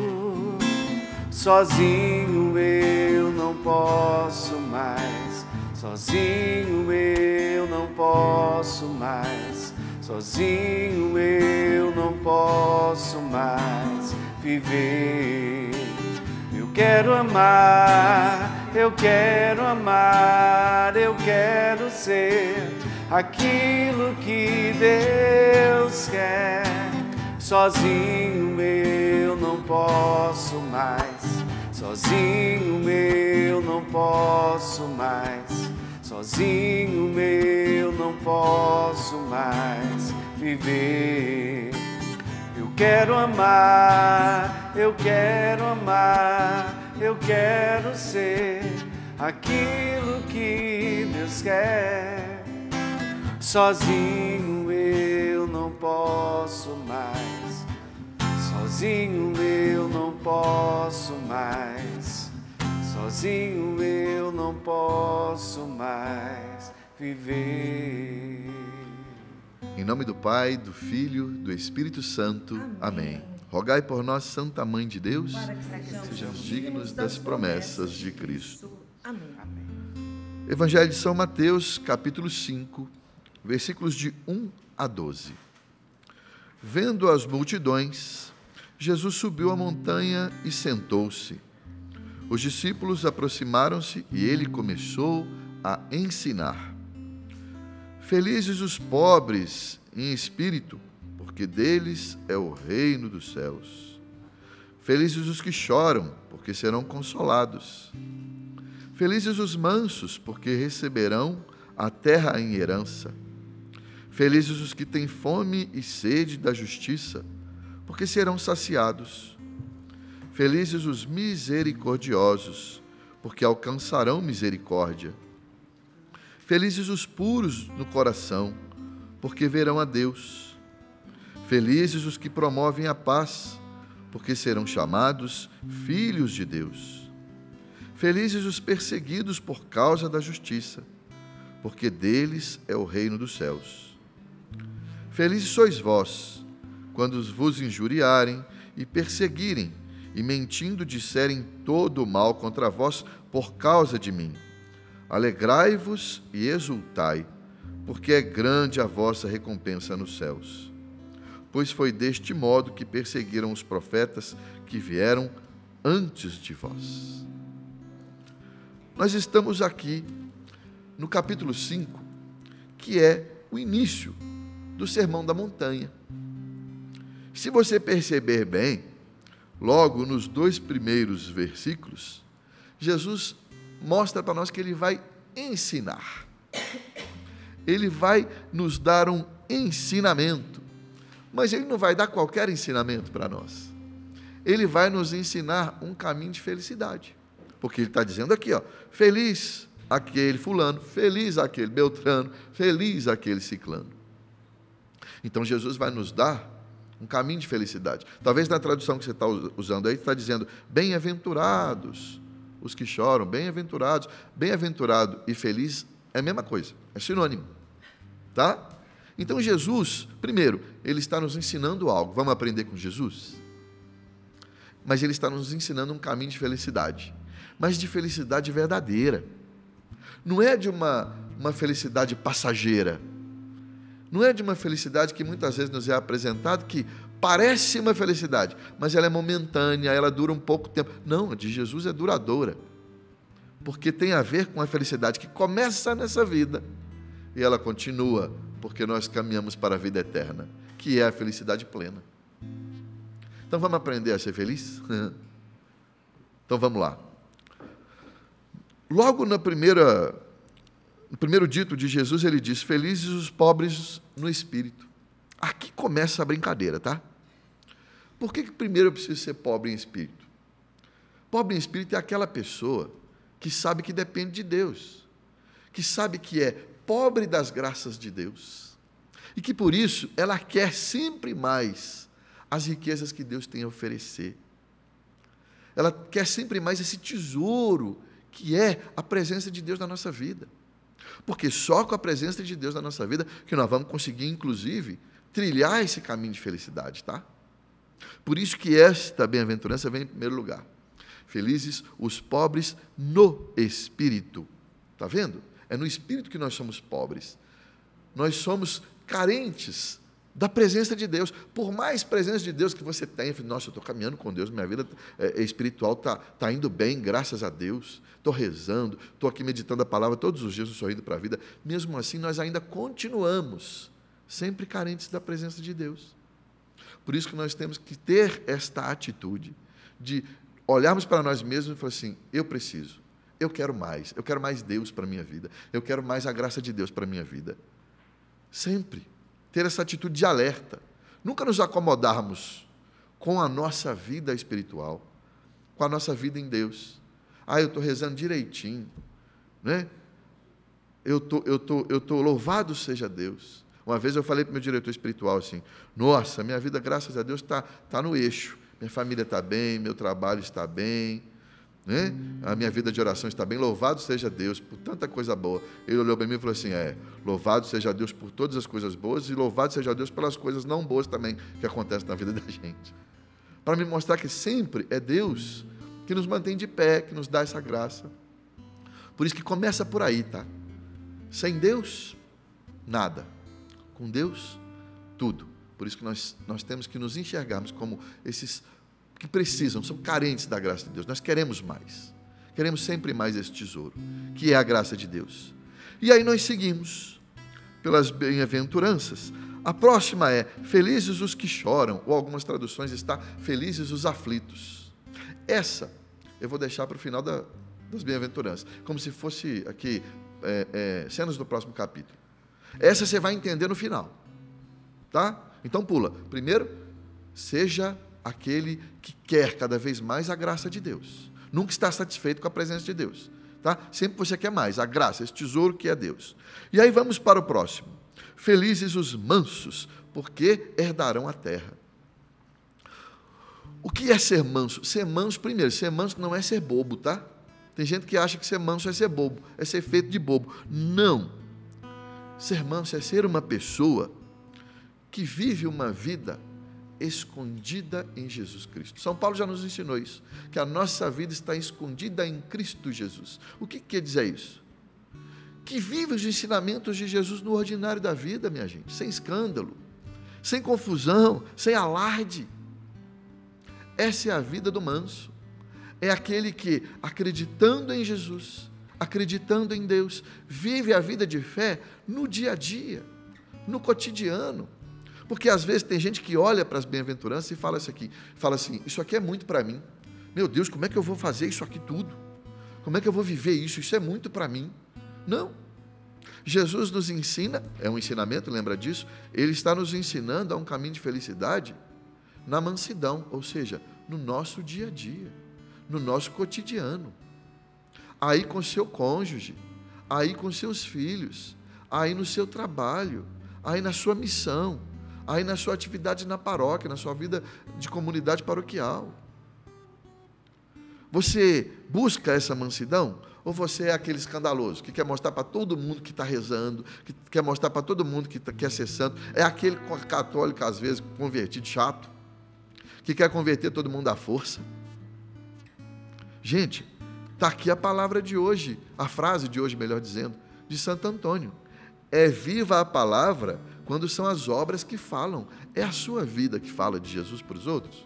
Sozinho eu não posso mais, sozinho eu não posso mais, sozinho eu não posso mais viver. Eu quero amar, eu quero amar, eu quero ser aquilo que Deus quer. Sozinho eu não posso mais, sozinho eu não posso mais, sozinho eu não posso mais viver. Eu quero amar, eu quero amar, eu quero ser aquilo que Deus quer. Sozinho eu não posso mais, sozinho eu não posso mais, sozinho eu não posso mais viver. Em nome do Pai, do Filho, do Espírito Santo. Amém. Amém. Rogai por nós, Santa Mãe de Deus, para que sejamos dignos das promessas de Cristo. Amém. Amém. Evangelho de São Mateus, capítulo cinco, versículos de um a doze. Vendo as multidões, Jesus subiu a montanha e sentou-se. Os discípulos aproximaram-se e ele começou a ensinar. Felizes os pobres em espírito, porque deles é o reino dos céus. Felizes os que choram, porque serão consolados. Felizes os mansos, porque receberão a terra em herança. Felizes os que têm fome e sede da justiça, porque serão saciados. Felizes os misericordiosos, porque alcançarão misericórdia. Felizes os puros no coração, porque verão a Deus. Felizes os que promovem a paz, porque serão chamados filhos de Deus. Felizes os perseguidos por causa da justiça, porque deles é o reino dos céus. Felizes sois vós, quando vos injuriarem e perseguirem, e mentindo disserem todo o mal contra vós por causa de mim. Alegrai-vos e exultai, porque é grande a vossa recompensa nos céus. Pois foi deste modo que perseguiram os profetas que vieram antes de vós. Nós estamos aqui no capítulo cinco, que é o início do Sermão da Montanha. Se você perceber bem, logo nos dois primeiros versículos, Jesus mostra para nós que ele vai ensinar. Ele vai nos dar um ensinamento, mas ele não vai dar qualquer ensinamento para nós. Ele vai nos ensinar um caminho de felicidade, porque ele está dizendo aqui, ó, feliz aquele fulano, feliz aquele beltrano, feliz aquele ciclano. Então Jesus vai nos dar um caminho de felicidade. Talvez na tradução que você está usando aí, está dizendo, bem-aventurados os que choram, bem-aventurados. Bem-aventurado e feliz é a mesma coisa, é sinônimo, tá? Então Jesus, primeiro, ele está nos ensinando algo. Vamos aprender com Jesus? Mas ele está nos ensinando um caminho de felicidade, mas de felicidade verdadeira. Não é de uma, uma felicidade passageira. Não é de uma felicidade que muitas vezes nos é apresentado, que parece uma felicidade, mas ela é momentânea, ela dura um pouco tempo. Não, a de Jesus é duradoura, porque tem a ver com a felicidade que começa nessa vida e ela continua, porque nós caminhamos para a vida eterna, que é a felicidade plena. Então vamos aprender a ser feliz? Então vamos lá. Logo na primeira... No primeiro dito de Jesus, ele diz, felizes os pobres no espírito. Aqui começa a brincadeira, tá? Por que que primeiro eu preciso ser pobre em espírito? Pobre em espírito é aquela pessoa que sabe que depende de Deus, que sabe que é pobre das graças de Deus, e que por isso ela quer sempre mais as riquezas que Deus tem a oferecer. Ela quer sempre mais esse tesouro que é a presença de Deus na nossa vida. Porque só com a presença de Deus na nossa vida que nós vamos conseguir, inclusive, trilhar esse caminho de felicidade, tá? Por isso que esta bem-aventurança vem em primeiro lugar. Felizes os pobres no espírito. Está vendo? É no espírito que nós somos pobres. Nós somos carentes da presença de Deus. Por mais presença de Deus que você tenha, nossa, eu estou caminhando com Deus, minha vida é, espiritual está tá indo bem, graças a Deus, estou rezando, estou aqui meditando a palavra todos os dias, sorrindo para a vida. Mesmo assim, nós ainda continuamos sempre carentes da presença de Deus. Por isso que nós temos que ter esta atitude de olharmos para nós mesmos e falar assim, eu preciso, eu quero mais, eu quero mais Deus para a minha vida, eu quero mais a graça de Deus para a minha vida. Sempre ter essa atitude de alerta, nunca nos acomodarmos com a nossa vida espiritual, com a nossa vida em Deus. Ah, eu estou rezando direitinho, né? Eu estou, eu estou, eu estou, louvado seja Deus. Uma vez eu falei para o meu diretor espiritual assim, nossa, minha vida, graças a Deus, está tá no eixo, minha família está bem, meu trabalho está bem, né? A minha vida de oração está bem, louvado seja Deus por tanta coisa boa. Ele olhou para mim e falou assim, é, louvado seja Deus por todas as coisas boas e louvado seja Deus pelas coisas não boas também que acontecem na vida da gente. Para me mostrar que sempre é Deus que nos mantém de pé, que nos dá essa graça. Por isso que começa por aí, tá? Sem Deus, nada. Com Deus, tudo. Por isso que nós, nós temos que nos enxergarmos como esses que precisam, são carentes da graça de Deus. Nós queremos mais. Queremos sempre mais esse tesouro, que é a graça de Deus. E aí nós seguimos pelas bem-aventuranças. A próxima é, felizes os que choram, ou algumas traduções está, felizes os aflitos. Essa eu vou deixar para o final da, das bem-aventuranças, como se fosse aqui, é, é, cenas do próximo capítulo. Essa você vai entender no final, tá? Então pula. Primeiro, seja aquele que quer cada vez mais a graça de Deus. Nunca está satisfeito com a presença de Deus, tá? Sempre você quer mais, a graça, esse tesouro que é Deus. E aí vamos para o próximo. Felizes os mansos, porque herdarão a terra. O que é ser manso? Ser manso, primeiro, ser manso não é ser bobo, tá? Tem gente que acha que ser manso é ser bobo, é ser feito de bobo. Não. Ser manso é ser uma pessoa que vive uma vida escondida em Jesus Cristo. São Paulo já nos ensinou isso, que a nossa vida está escondida em Cristo Jesus. O que quer dizer isso? Que vive os ensinamentos de Jesus no ordinário da vida, minha gente, sem escândalo, sem confusão, sem alarde. Essa é a vida do manso. É aquele que, acreditando em Jesus, acreditando em Deus, vive a vida de fé no dia a dia, no cotidiano. Porque às vezes tem gente que olha para as bem-aventuranças e fala isso aqui, fala assim, isso aqui é muito para mim. Meu Deus, como é que eu vou fazer isso aqui tudo? Como é que eu vou viver isso? Isso é muito para mim. Não. Jesus nos ensina, é um ensinamento, lembra disso? Ele está nos ensinando a um caminho de felicidade na mansidão, ou seja, no nosso dia a dia, no nosso cotidiano. Aí com seu cônjuge, aí com seus filhos, aí no seu trabalho, aí na sua missão, aí na sua atividade na paróquia, na sua vida de comunidade paroquial. Você busca essa mansidão? Ou você é aquele escandaloso, que quer mostrar para todo mundo que está rezando, que quer mostrar para todo mundo que tá, quer ser santo? É aquele católico, às vezes, convertido chato, que quer converter todo mundo à força? Gente, está aqui a palavra de hoje, a frase de hoje, melhor dizendo, de Santo Antônio. É viva a palavra quando são as obras que falam. É a sua vida que fala de Jesus para os outros?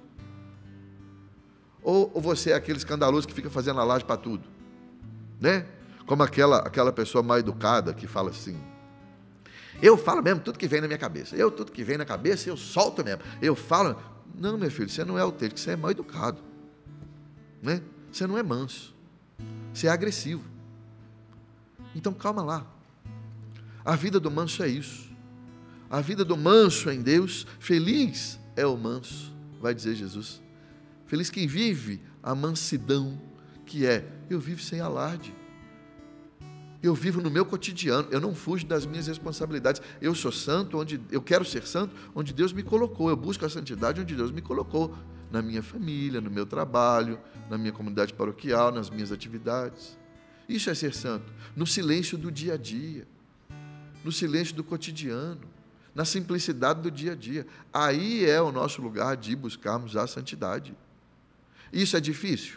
Ou, ou você é aquele escandaloso que fica fazendo alarde para tudo? Né? Como aquela, aquela pessoa mal educada que fala assim, eu falo mesmo tudo que vem na minha cabeça, eu tudo que vem na cabeça, eu solto mesmo, eu falo. Não, meu filho, você não é autêntico, você é mal educado, né? Você não é manso, você é agressivo. Então calma lá. A vida do manso é isso. A vida do manso em Deus, feliz é o manso, vai dizer Jesus. Feliz quem vive a mansidão, que é, eu vivo sem alarde, eu vivo no meu cotidiano, eu não fujo das minhas responsabilidades, eu sou santo, onde eu quero ser santo, onde Deus me colocou, eu busco a santidade onde Deus me colocou, na minha família, no meu trabalho, na minha comunidade paroquial, nas minhas atividades. Isso é ser santo, no silêncio do dia a dia, no silêncio do cotidiano, na simplicidade do dia a dia. Aí é o nosso lugar de buscarmos a santidade. Isso é difícil?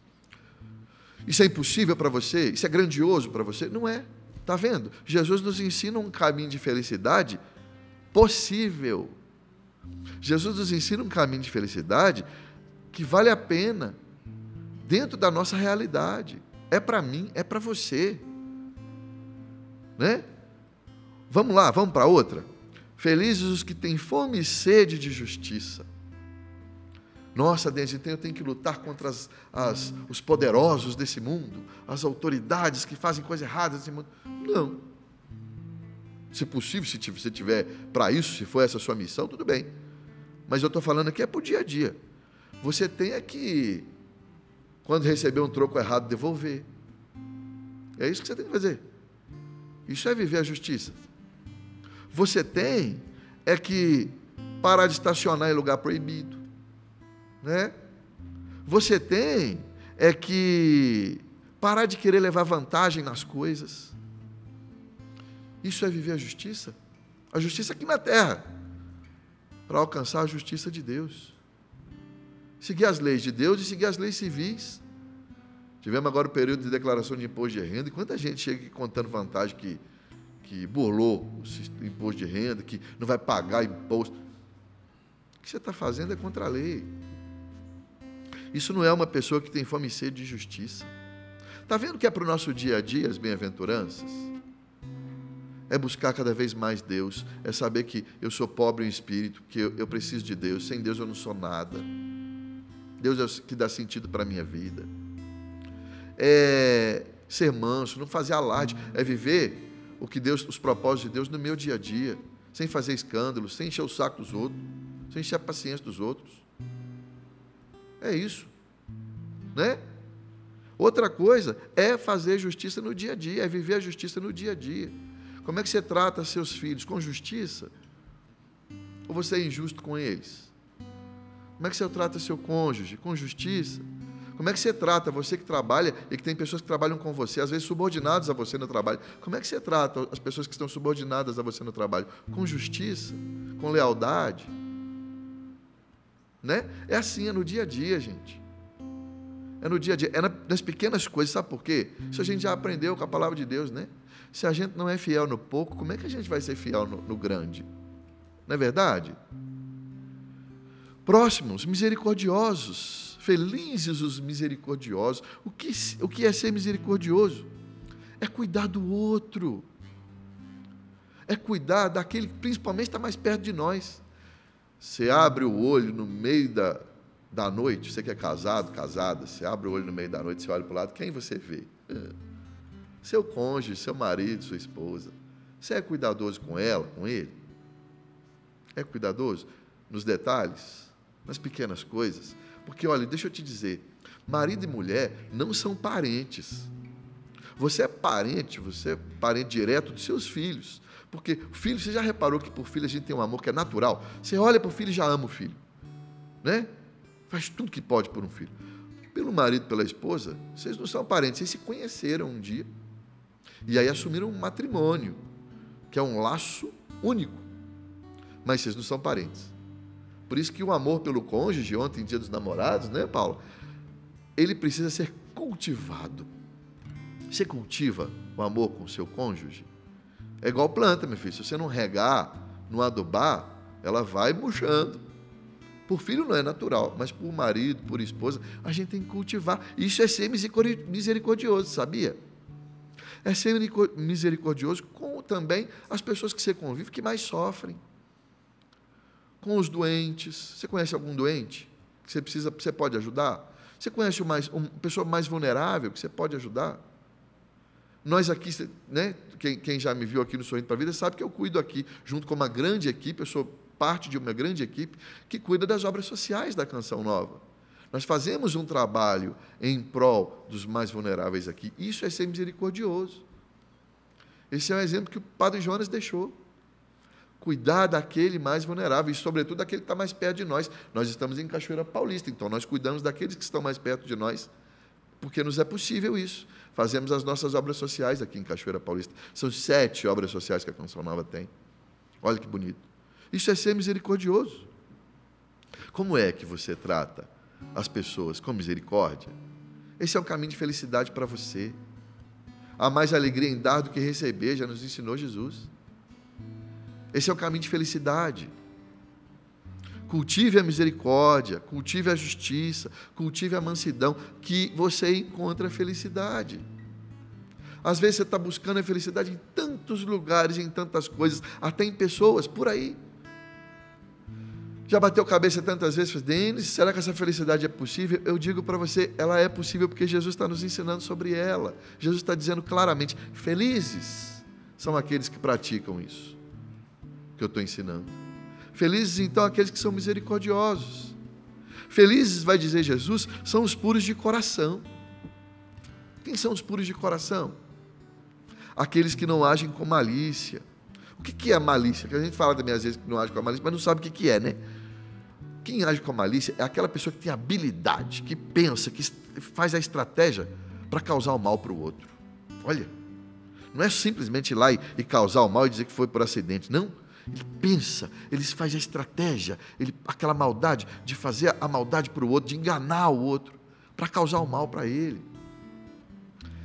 Isso é impossível para você? Isso é grandioso para você? Não é. Está vendo? Jesus nos ensina um caminho de felicidade possível. Jesus nos ensina um caminho de felicidade que vale a pena dentro da nossa realidade. É para mim, é para você. Né? Vamos lá, vamos para outra. Felizes os que têm fome e sede de justiça. Nossa, Deus, então eu tenho que lutar contra as, as, os poderosos desse mundo, as autoridades que fazem coisas erradas desse mundo. Não. Se possível, se você tiver para isso, se for essa a sua missão, tudo bem. Mas eu estou falando aqui é para o dia a dia. Você tem é que, quando receber um troco errado, devolver. É isso que você tem que fazer. Isso é viver a justiça. Você tem é que parar de estacionar em lugar proibido. Né? Você tem é que parar de querer levar vantagem nas coisas. Isso é viver a justiça? A justiça aqui na terra, para alcançar a justiça de Deus. Seguir as leis de Deus e seguir as leis civis. Tivemos agora o período de declaração de imposto de renda, e quanta gente chega aqui contando vantagem que, que burlou o imposto de renda, que não vai pagar imposto. O que você está fazendo é contra a lei. Isso não é uma pessoa que tem fome e sede de justiça. Está vendo que é para o nosso dia a dia as bem-aventuranças? É buscar cada vez mais Deus, é saber que eu sou pobre em espírito, que eu, eu preciso de Deus, sem Deus eu não sou nada. Deus é o que dá sentido para a minha vida. É ser manso, não fazer alarde, é viver o que Deus, os propósitos de Deus no meu dia a dia, sem fazer escândalos, sem encher o saco dos outros, sem encher a paciência dos outros. É isso, né? Outra coisa é fazer justiça no dia a dia, é viver a justiça no dia a dia. Como é que você trata seus filhos? Com justiça? Ou você é injusto com eles? Como é que você trata seu cônjuge? Com justiça? Como é que você trata você que trabalha e que tem pessoas que trabalham com você, às vezes subordinadas a você no trabalho? Como é que você trata as pessoas que estão subordinadas a você no trabalho? Com justiça? Com lealdade? Né? É assim, é no dia a dia, gente. É no dia a dia, é nas pequenas coisas, sabe por quê? Isso a gente já aprendeu com a palavra de Deus, né? Se a gente não é fiel no pouco, como é que a gente vai ser fiel no, no grande? Não é verdade? Próximos, misericordiosos. Felizes os misericordiosos. O que, o que é ser misericordioso? É cuidar do outro. É cuidar daquele que principalmente está mais perto de nós. Você abre o olho no meio da, da noite, você que é casado, casada, você abre o olho no meio da noite, você olha para o lado, quem você vê? Seu cônjuge, seu marido, sua esposa. Você é cuidadoso com ela, com ele? É cuidadoso nos detalhes, nas pequenas coisas? Porque, olha, deixa eu te dizer, marido e mulher não são parentes. Você é parente, você é parente direto dos seus filhos. Porque o filho, você já reparou que por filho a gente tem um amor que é natural? Você olha para o filho e já ama o filho. Né? Faz tudo que pode por um filho. Pelo marido, pela esposa, vocês não são parentes, vocês se conheceram um dia. E aí assumiram um matrimônio, que é um laço único. Mas vocês não são parentes. Por isso que o amor pelo cônjuge, ontem, dia dos namorados, né, Paulo? Ele precisa ser cultivado. Você cultiva o amor com o seu cônjuge? É igual planta, meu filho. Se você não regar, não adubar, ela vai murchando. Por filho não é natural, mas por marido, por esposa, a gente tem que cultivar. Isso é ser misericordioso, sabia? É ser misericordioso com também as pessoas que você convive que mais sofrem. Com os doentes. Você conhece algum doente que você precisa, você pode ajudar? Você conhece uma, uma pessoa mais vulnerável que você pode ajudar? Nós aqui, né, quem, quem já me viu aqui no Sorrindo para a Vida, sabe que eu cuido aqui, junto com uma grande equipe, eu sou parte de uma grande equipe que cuida das obras sociais da Canção Nova. Nós fazemos um trabalho em prol dos mais vulneráveis aqui. Isso é ser misericordioso. Esse é um exemplo que o Padre Jonas deixou. Cuidar daquele mais vulnerável e, sobretudo, daquele que está mais perto de nós. Nós estamos em Cachoeira Paulista, então nós cuidamos daqueles que estão mais perto de nós, porque nos é possível isso. Fazemos as nossas obras sociais aqui em Cachoeira Paulista. São sete obras sociais que a Canção Nova tem. Olha que bonito. Isso é ser misericordioso. Como é que você trata as pessoas com misericórdia? Esse é um caminho de felicidade para você. Há mais alegria em dar do que receber, já nos ensinou Jesus. Esse é o caminho de felicidade. Cultive a misericórdia, cultive a justiça, cultive a mansidão, que você encontra a felicidade. Às vezes você está buscando a felicidade em tantos lugares, em tantas coisas, até em pessoas, por aí. Já bateu cabeça tantas vezes, Denis, será que essa felicidade é possível? Eu digo para você, ela é possível porque Jesus está nos ensinando sobre ela. Jesus está dizendo claramente, felizes são aqueles que praticam isso, que eu estou ensinando. Felizes, então, aqueles que são misericordiosos. Felizes, vai dizer Jesus, são os puros de coração. Quem são os puros de coração? Aqueles que não agem com malícia. O que é malícia? Que a gente fala também às vezes que não age com malícia, mas não sabe o que é, né? Quem age com malícia é aquela pessoa que tem habilidade, que pensa, que faz a estratégia para causar o mal para o outro. Olha, não é simplesmente ir lá e, e causar o mal e dizer que foi por acidente, não. Ele pensa, ele faz a estratégia, ele, aquela maldade de fazer a maldade para o outro, de enganar o outro, para causar o mal para ele.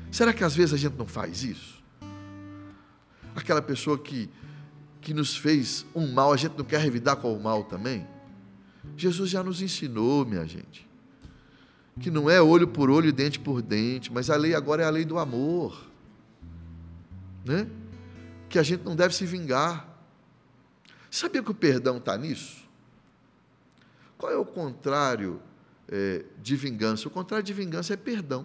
Será que às vezes a gente não faz isso? Aquela pessoa que, que nos fez um mal, a gente não quer revidar com o mal também? Jesus já nos ensinou, minha gente, que não é olho por olho e dente por dente, mas a lei agora é a lei do amor, né? Que a gente não deve se vingar. Sabia que o perdão está nisso? Qual é o contrário é, de vingança? O contrário de vingança é perdão,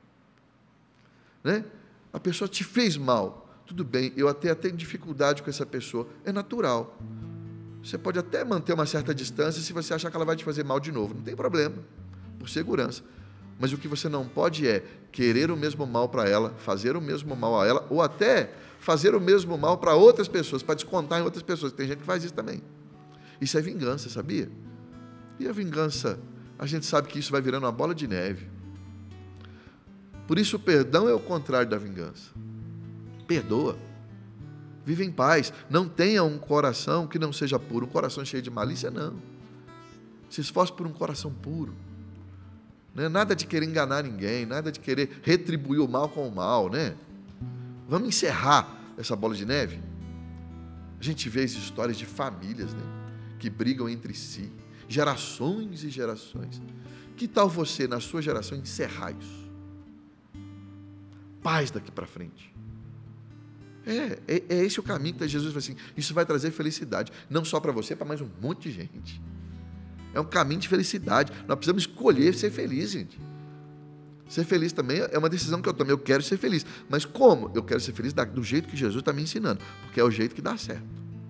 né? A pessoa te fez mal, tudo bem, eu até tenho dificuldade com essa pessoa, é natural. Você pode até manter uma certa distância se você achar que ela vai te fazer mal de novo, não tem problema, por segurança. Mas o que você não pode é querer o mesmo mal para ela, fazer o mesmo mal a ela, ou até fazer o mesmo mal para outras pessoas, para descontar em outras pessoas. Tem gente que faz isso também. Isso é vingança, sabia? E a vingança, a gente sabe que isso vai virando uma bola de neve. Por isso o perdão é o contrário da vingança. Perdoa. Vive em paz. Não tenha um coração que não seja puro. Um coração cheio de malícia, não. Se esforce por um coração puro. Né? Nada de querer enganar ninguém, nada de querer retribuir o mal com o mal, né? Vamos encerrar essa bola de neve? A gente vê as histórias de famílias, né, que brigam entre si, gerações e gerações. Que tal você, na sua geração, encerrar isso? Paz daqui para frente. É, é, é esse o caminho que Jesus fala assim, isso vai trazer felicidade, não só para você, para mais um monte de gente. É um caminho de felicidade. Nós precisamos escolher ser feliz, gente. Ser feliz também é uma decisão que eu tomei. Eu quero ser feliz. Mas como? Eu quero ser feliz do jeito que Jesus está me ensinando. Porque é o jeito que dá certo.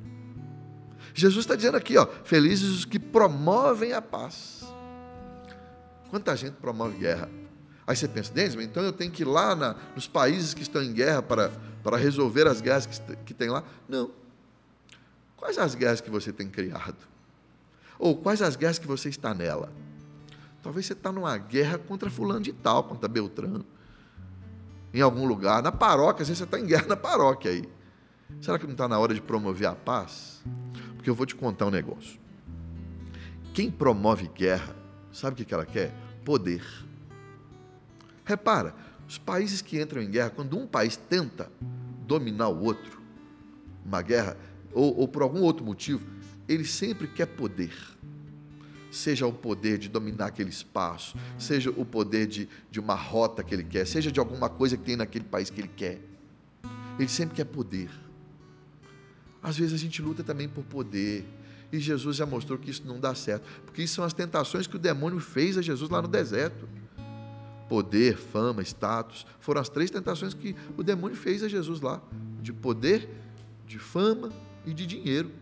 Jesus está dizendo aqui, ó, felizes os que promovem a paz. Quanta gente promove guerra? Aí você pensa, Denis, então eu tenho que ir lá na, nos países que estão em guerra para, para resolver as guerras que, que tem lá? Não. Quais as guerras que você tem criado? Ou quais as guerras que você está nela? Talvez você está numa guerra contra fulano de tal, contra Beltrano, em algum lugar, na paróquia, às vezes você está em guerra na paróquia aí. Será que não está na hora de promover a paz? Porque eu vou te contar um negócio. Quem promove guerra, sabe o que ela quer? Poder. Repara, os países que entram em guerra, quando um país tenta dominar o outro, uma guerra, ou, ou por algum outro motivo, ele sempre quer poder. Seja o poder de dominar aquele espaço, seja o poder de, de uma rota que ele quer, seja de alguma coisa que tem naquele país que ele quer. Ele sempre quer poder. Às vezes a gente luta também por poder, e Jesus já mostrou que isso não dá certo, porque isso são as tentações que o demônio fez a Jesus lá no deserto. Poder, fama, status, foram as três tentações que o demônio fez a Jesus lá, de poder, de fama e de dinheiro.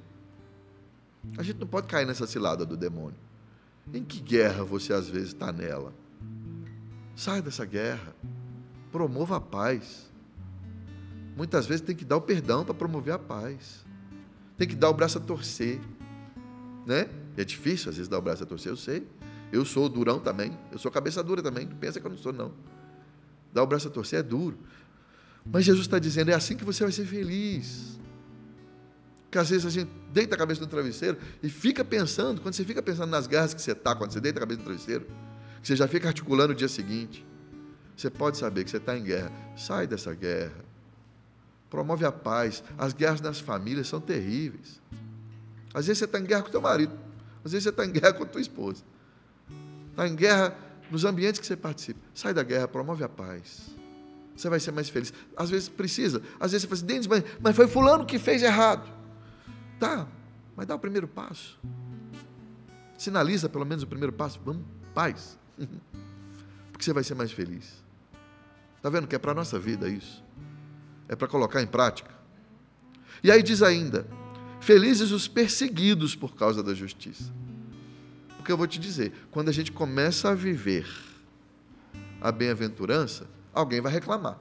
A gente não pode cair nessa cilada do demônio. Em que guerra você às vezes está nela? Saia dessa guerra. Promova a paz. Muitas vezes tem que dar o perdão para promover a paz. Tem que dar o braço a torcer. Né? É difícil às vezes dar o braço a torcer, eu sei. Eu sou durão também. Eu sou cabeça dura também. Não pensa que eu não sou, não. Dar o braço a torcer é duro. Mas Jesus está dizendo, é assim que você vai ser feliz. Porque às vezes a gente deita a cabeça no travesseiro e fica pensando, quando você fica pensando nas guerras que você está, quando você deita a cabeça no travesseiro, que você já fica articulando o dia seguinte, você pode saber que você está em guerra. Sai dessa guerra. Promove a paz. As guerras nas famílias são terríveis. Às vezes você está em guerra com o teu marido, às vezes você está em guerra com a tua esposa. Está em guerra nos ambientes que você participa. Sai da guerra, promove a paz. Você vai ser mais feliz. Às vezes precisa, às vezes você fala assim, Denis, mas, mas foi fulano que fez errado. Tá, mas dá o primeiro passo. Sinaliza pelo menos o primeiro passo. Vamos, paz. Porque você vai ser mais feliz. Está vendo que é para a nossa vida isso? É para colocar em prática. E aí diz ainda, felizes os perseguidos por causa da justiça. Porque eu vou te dizer, quando a gente começa a viver a bem-aventurança, alguém vai reclamar.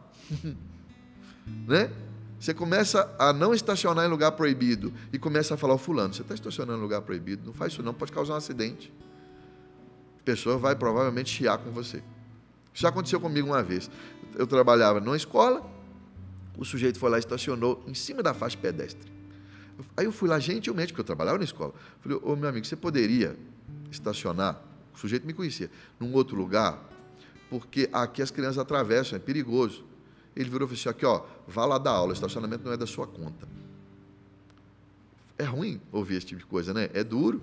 Né? Você começa a não estacionar em lugar proibido e começa a falar, o fulano, você está estacionando em lugar proibido, não faz isso não, pode causar um acidente. A pessoa vai provavelmente chiar com você. Isso já aconteceu comigo uma vez. Eu trabalhava numa escola, o sujeito foi lá e estacionou em cima da faixa pedestre. Aí eu fui lá gentilmente, porque eu trabalhava na escola. Falei, ô meu amigo, você poderia estacionar, o sujeito me conhecia, num outro lugar, porque aqui as crianças atravessam, é perigoso. ele virou e falou assim, aqui, ó, vá lá dar aula, o estacionamento não é da sua conta. É ruim ouvir esse tipo de coisa, né? É duro.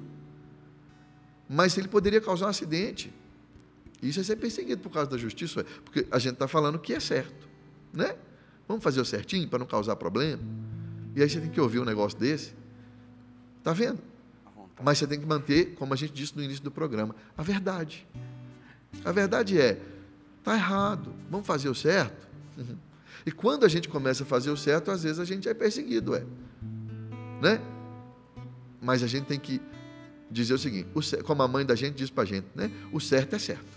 Mas ele poderia causar um acidente. Isso é ser perseguido por causa da justiça, porque a gente está falando o que é certo, né? Vamos fazer o certinho para não causar problema? E aí você tem que ouvir um negócio desse. Está vendo? Mas você tem que manter, como a gente disse no início do programa, a verdade. A verdade é, está errado, vamos fazer o certo? Uhum. E quando a gente começa a fazer o certo, às vezes a gente é perseguido, é. Né? Mas a gente tem que dizer o seguinte, o certo, como a mãe da gente diz para a gente, né? O certo é certo.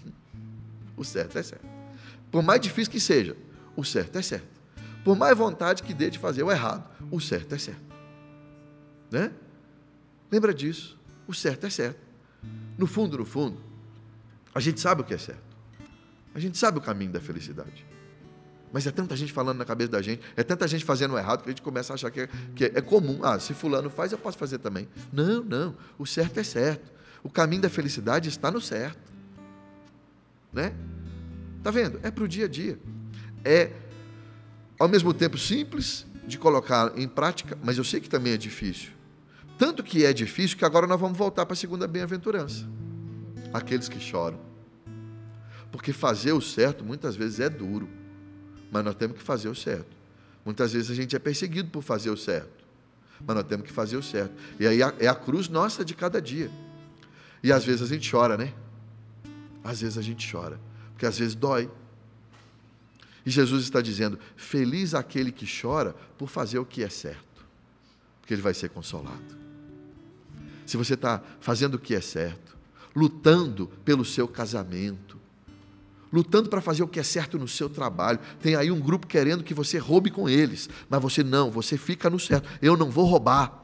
O certo é certo. Por mais difícil que seja, o certo é certo. Por mais vontade que dê de fazer o errado, o certo é certo. Né? Lembra disso. O certo é certo. No fundo, no fundo, a gente sabe o que é certo. A gente sabe o caminho da felicidade. Mas é tanta gente falando na cabeça da gente, é tanta gente fazendo o errado, que a gente começa a achar que é, que é comum. Ah, se fulano faz, eu posso fazer também. Não, não. O certo é certo. O caminho da felicidade está no certo. Né? Está vendo? É para o dia a dia. É, ao mesmo tempo, simples de colocar em prática, mas eu sei que também é difícil. Tanto que é difícil que agora nós vamos voltar para a segunda bem-aventurança. Aqueles que choram. Porque fazer o certo muitas vezes é duro, mas nós temos que fazer o certo. Muitas vezes a gente é perseguido por fazer o certo, mas nós temos que fazer o certo. E aí é a cruz nossa de cada dia. E às vezes a gente chora, né? Às vezes a gente chora, porque às vezes dói. E Jesus está dizendo, feliz aquele que chora por fazer o que é certo, porque ele vai ser consolado. Se você está fazendo o que é certo, lutando pelo seu casamento, lutando para fazer o que é certo no seu trabalho, tem aí um grupo querendo que você roube com eles, mas você não, você fica no certo, eu não vou roubar.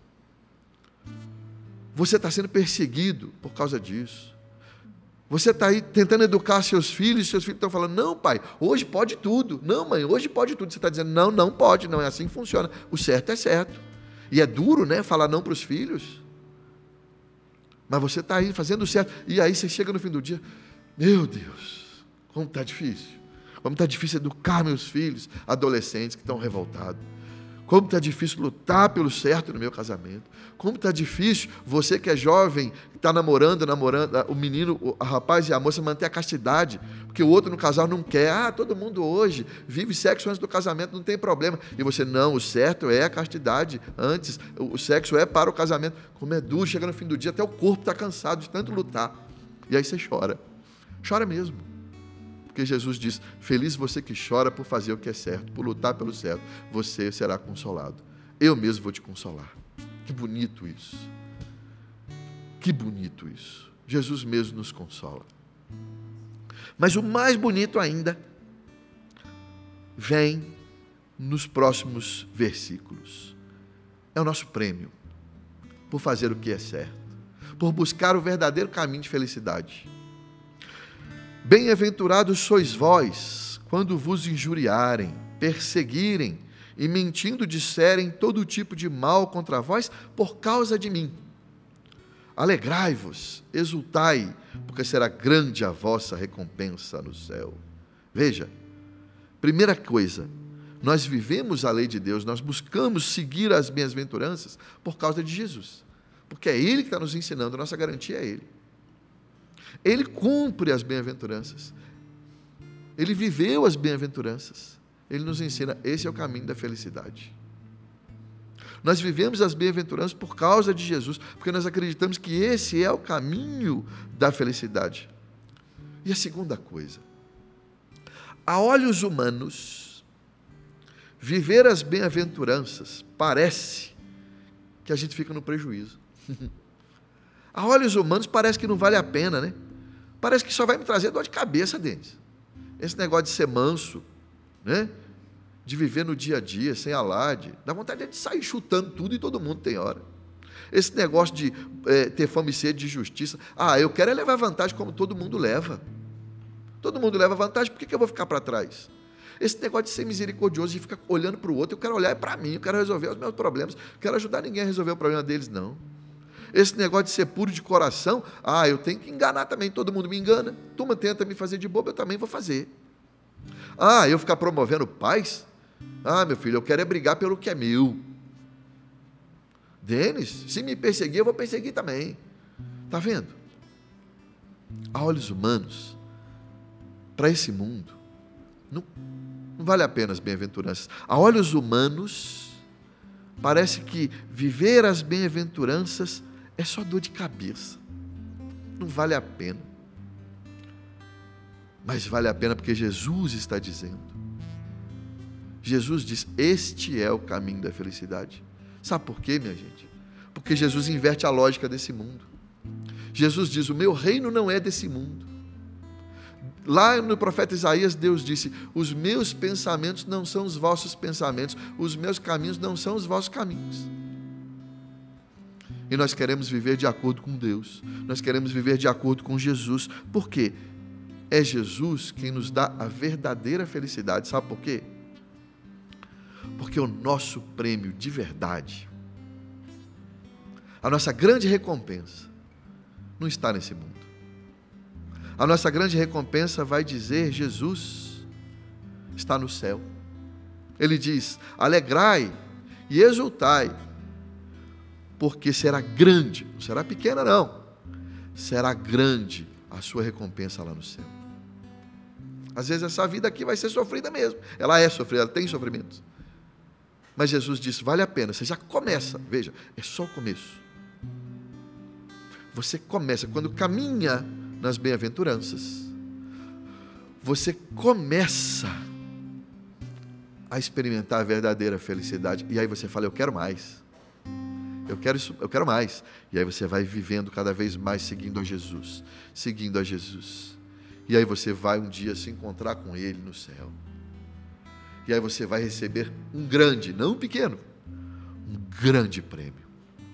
Você está sendo perseguido por causa disso. Você está aí tentando educar seus filhos, e seus filhos estão falando, não pai, hoje pode tudo, não mãe, hoje pode tudo, você está dizendo, não, não pode, não é assim que funciona, o certo é certo, e é duro, né, falar não para os filhos, mas você está aí fazendo o certo, e aí você chega no fim do dia, meu Deus, como está difícil, como está difícil educar meus filhos, adolescentes que estão revoltados, como está difícil lutar pelo certo no meu casamento, como está difícil você que é jovem, que está namorando, namorando, o menino, o rapaz e a moça manter a castidade, porque o outro no casal não quer, ah, todo mundo hoje vive sexo antes do casamento, não tem problema, e você, não, o certo é a castidade antes, o sexo é para o casamento, como é duro, chega no fim do dia, até o corpo está cansado de tanto lutar, e aí você chora, chora mesmo, porque Jesus diz, feliz você que chora por fazer o que é certo, por lutar pelo certo, você será consolado, eu mesmo vou te consolar. Que bonito isso, que bonito isso, Jesus mesmo nos consola. Mas o mais bonito ainda vem nos próximos versículos, é o nosso prêmio, por fazer o que é certo, por buscar o verdadeiro caminho de felicidade. Bem-aventurados sois vós, quando vos injuriarem, perseguirem, e mentindo disserem todo tipo de mal contra vós por causa de mim. Alegrai-vos, exultai, porque será grande a vossa recompensa no céu. Veja, primeira coisa, nós vivemos a lei de Deus, nós buscamos seguir as bem-aventuranças por causa de Jesus, porque é Ele que está nos ensinando, a nossa garantia é Ele. Ele cumpre as bem-aventuranças, Ele viveu as bem-aventuranças, Ele nos ensina, esse é o caminho da felicidade. Nós vivemos as bem-aventuranças por causa de Jesus, porque nós acreditamos que esse é o caminho da felicidade. E a segunda coisa, a olhos humanos, viver as bem-aventuranças parece que a gente fica no prejuízo. A olhos humanos parece que não vale a pena, né? Parece que só vai me trazer dor de cabeça, Denis. Esse negócio de ser manso, né? De viver no dia a dia, sem alarde, dá vontade de sair chutando tudo e todo mundo tem hora. Esse negócio de é, ter fome e sede de justiça, ah, eu quero é levar vantagem como todo mundo leva. Todo mundo leva vantagem, por que, que eu vou ficar para trás? Esse negócio de ser misericordioso, de ficar olhando para o outro, eu quero olhar para mim, eu quero resolver os meus problemas, não quero ajudar ninguém a resolver o problema deles, não. Esse negócio de ser puro de coração, ah, eu tenho que enganar também, todo mundo me engana, turma tenta me fazer de bobo, eu também vou fazer. Ah, eu ficar promovendo paz? Ah, meu filho, eu quero é brigar pelo que é meu. Denis, se me perseguir, eu vou perseguir também. Está vendo? A olhos humanos, para esse mundo, não, não vale a pena as bem-aventuranças. A olhos humanos, parece que viver as bem-aventuranças é só dor de cabeça. Não vale a pena. Mas vale a pena porque Jesus está dizendo. Jesus diz, este é o caminho da felicidade. Sabe por quê, minha gente? Porque Jesus inverte a lógica desse mundo. Jesus diz, o meu reino não é desse mundo. Lá no profeta Isaías, Deus disse, os meus pensamentos não são os vossos pensamentos, os meus caminhos não são os vossos caminhos. E nós queremos viver de acordo com Deus, nós queremos viver de acordo com Jesus. Por quê? É Jesus quem nos dá a verdadeira felicidade. Sabe por quê? Porque o nosso prêmio de verdade, a nossa grande recompensa, não está nesse mundo. A nossa grande recompensa vai dizer, Jesus está no céu. Ele diz, alegrai e exultai, porque será grande, não será pequena não, será grande a sua recompensa lá no céu. Às vezes essa vida aqui vai ser sofrida mesmo, ela é sofrida, ela tem sofrimentos. Mas Jesus disse, vale a pena, você já começa, veja, é só o começo. Você começa, quando caminha nas bem-aventuranças, você começa a experimentar a verdadeira felicidade, e aí você fala, eu quero mais, eu quero isso, eu quero mais, e aí você vai vivendo cada vez mais seguindo a Jesus, seguindo a Jesus, e aí você vai um dia se encontrar com Ele no céu, e aí você vai receber um grande, não um pequeno, um grande prêmio,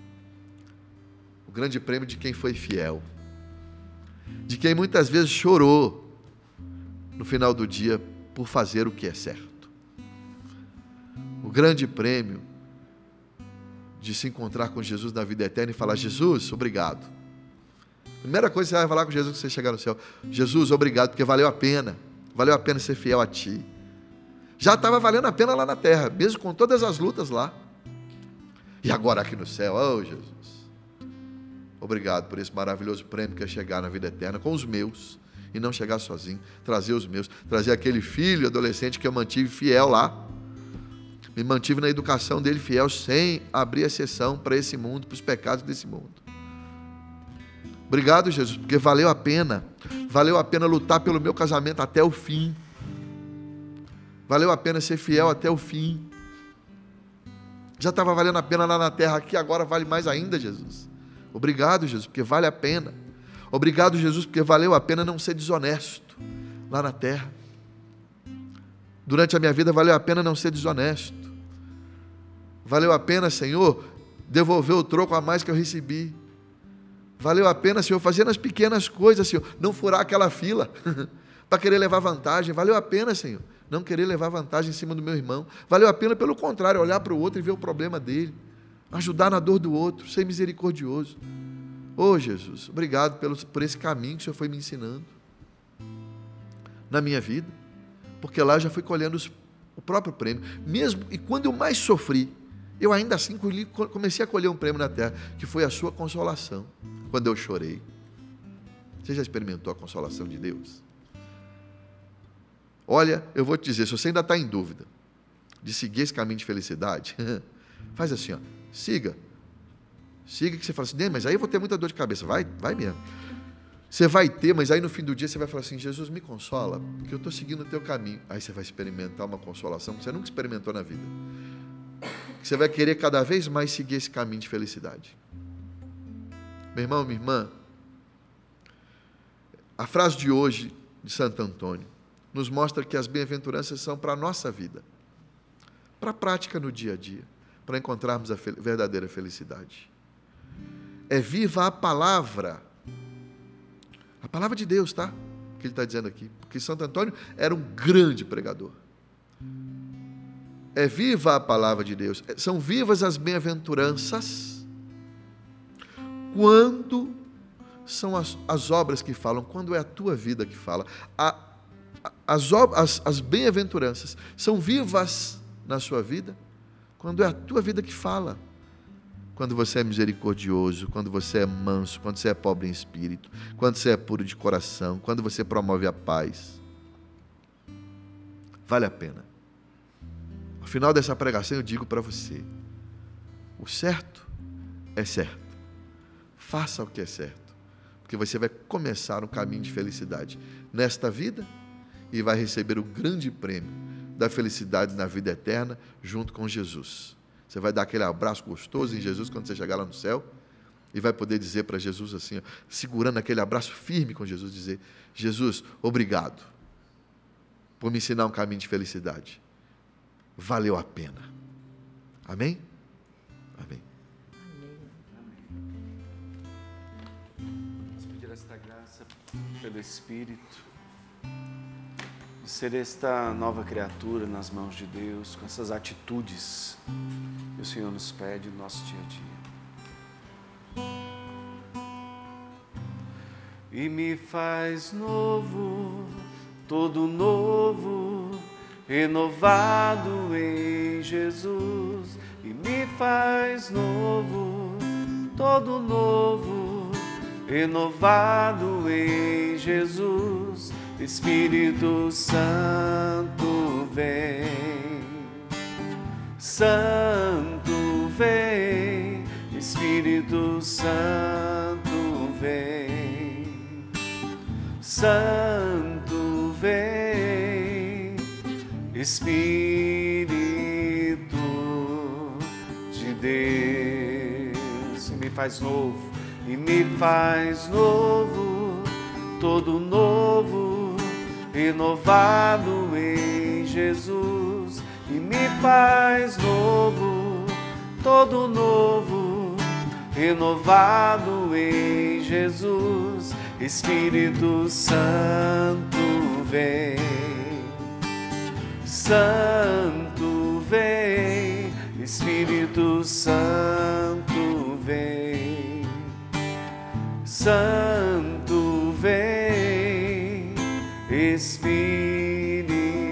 o grande prêmio de quem foi fiel, de quem muitas vezes chorou no final do dia por fazer o que é certo. O grande prêmio de se encontrar com Jesus na vida eterna e falar, Jesus, obrigado. Primeira coisa que você vai falar com Jesus quando você chegar no céu, Jesus, obrigado, porque valeu a pena, valeu a pena ser fiel a Ti. Já estava valendo a pena lá na terra, mesmo com todas as lutas lá. E agora aqui no céu, oh Jesus, obrigado por esse maravilhoso prêmio que é chegar na vida eterna com os meus, e não chegar sozinho, trazer os meus, trazer aquele filho adolescente que eu mantive fiel lá, me mantive na educação dele fiel, sem abrir exceção para esse mundo, para os pecados desse mundo. Obrigado, Jesus, porque valeu a pena, valeu a pena lutar pelo meu casamento até o fim, valeu a pena ser fiel até o fim, já estava valendo a pena lá na terra, aqui agora vale mais ainda, Jesus. Obrigado, Jesus, porque vale a pena. Obrigado, Jesus, porque valeu a pena não ser desonesto lá na terra. Durante a minha vida valeu a pena não ser desonesto. Valeu a pena, Senhor, devolver o troco a mais que eu recebi. Valeu a pena, Senhor, fazer as pequenas coisas, Senhor, não furar aquela fila para querer levar vantagem. Valeu a pena, Senhor, não querer levar vantagem em cima do meu irmão. Valeu a pena, pelo contrário, olhar para o outro e ver o problema dele. Ajudar na dor do outro, ser misericordioso. Oh, Jesus, obrigado pelo, por esse caminho que o Senhor foi me ensinando na minha vida, porque lá eu já fui colhendo os, o próprio prêmio, mesmo, e quando eu mais sofri, eu ainda assim colhi, comecei a colher um prêmio na terra, que foi a sua consolação, quando eu chorei. Você já experimentou a consolação de Deus? Olha, eu vou te dizer, se você ainda está em dúvida de seguir esse caminho de felicidade, faz assim, ó, siga, siga que você fala assim, mas aí eu vou ter muita dor de cabeça, vai, vai mesmo, você vai ter, mas aí no fim do dia você vai falar assim, Jesus me consola, porque eu estou seguindo o teu caminho, aí você vai experimentar uma consolação que você nunca experimentou na vida, que você vai querer cada vez mais seguir esse caminho de felicidade. Meu irmão, minha irmã, a frase de hoje de Santo Antônio nos mostra que as bem-aventuranças são para a nossa vida, para a prática no dia a dia, para encontrarmos a fel- verdadeira felicidade. É viva a palavra, a palavra de Deus, tá? Que ele está dizendo aqui, porque Santo Antônio era um grande pregador. É viva a palavra de Deus, são vivas as bem-aventuranças, quando são as, as obras que falam, quando é a tua vida que fala. A, as, as, as bem-aventuranças são vivas na sua vida quando é a tua vida que fala. Quando você é misericordioso, quando você é manso, quando você é pobre em espírito, quando você é puro de coração, quando você promove a paz. Vale a pena. Ao final dessa pregação eu digo para você, o certo é certo. Faça o que é certo, porque você vai começar um caminho de felicidade nesta vida e vai receber o grande prêmio da felicidade na vida eterna junto com Jesus. Você vai dar aquele abraço gostoso em Jesus quando você chegar lá no céu e vai poder dizer para Jesus assim, ó, segurando aquele abraço firme com Jesus, dizer, Jesus, obrigado por me ensinar um caminho de felicidade. Valeu a pena. Amém? Amém. Vamos pedir esta graça pelo Espírito, de ser esta nova criatura nas mãos de Deus, com essas atitudes que o Senhor nos pede no nosso dia a dia. E me faz novo, todo novo, renovado em Jesus. E me faz novo, todo novo, renovado em Jesus. Espírito Santo vem, Santo vem, Espírito Santo vem, Santo vem, Espírito de Deus. E me faz novo, e me faz novo, todo novo, renovado em Jesus. E me faz novo, todo novo, renovado em Jesus. Espírito Santo vem, Santo vem, Espírito Santo vem, Santo vem, Espírito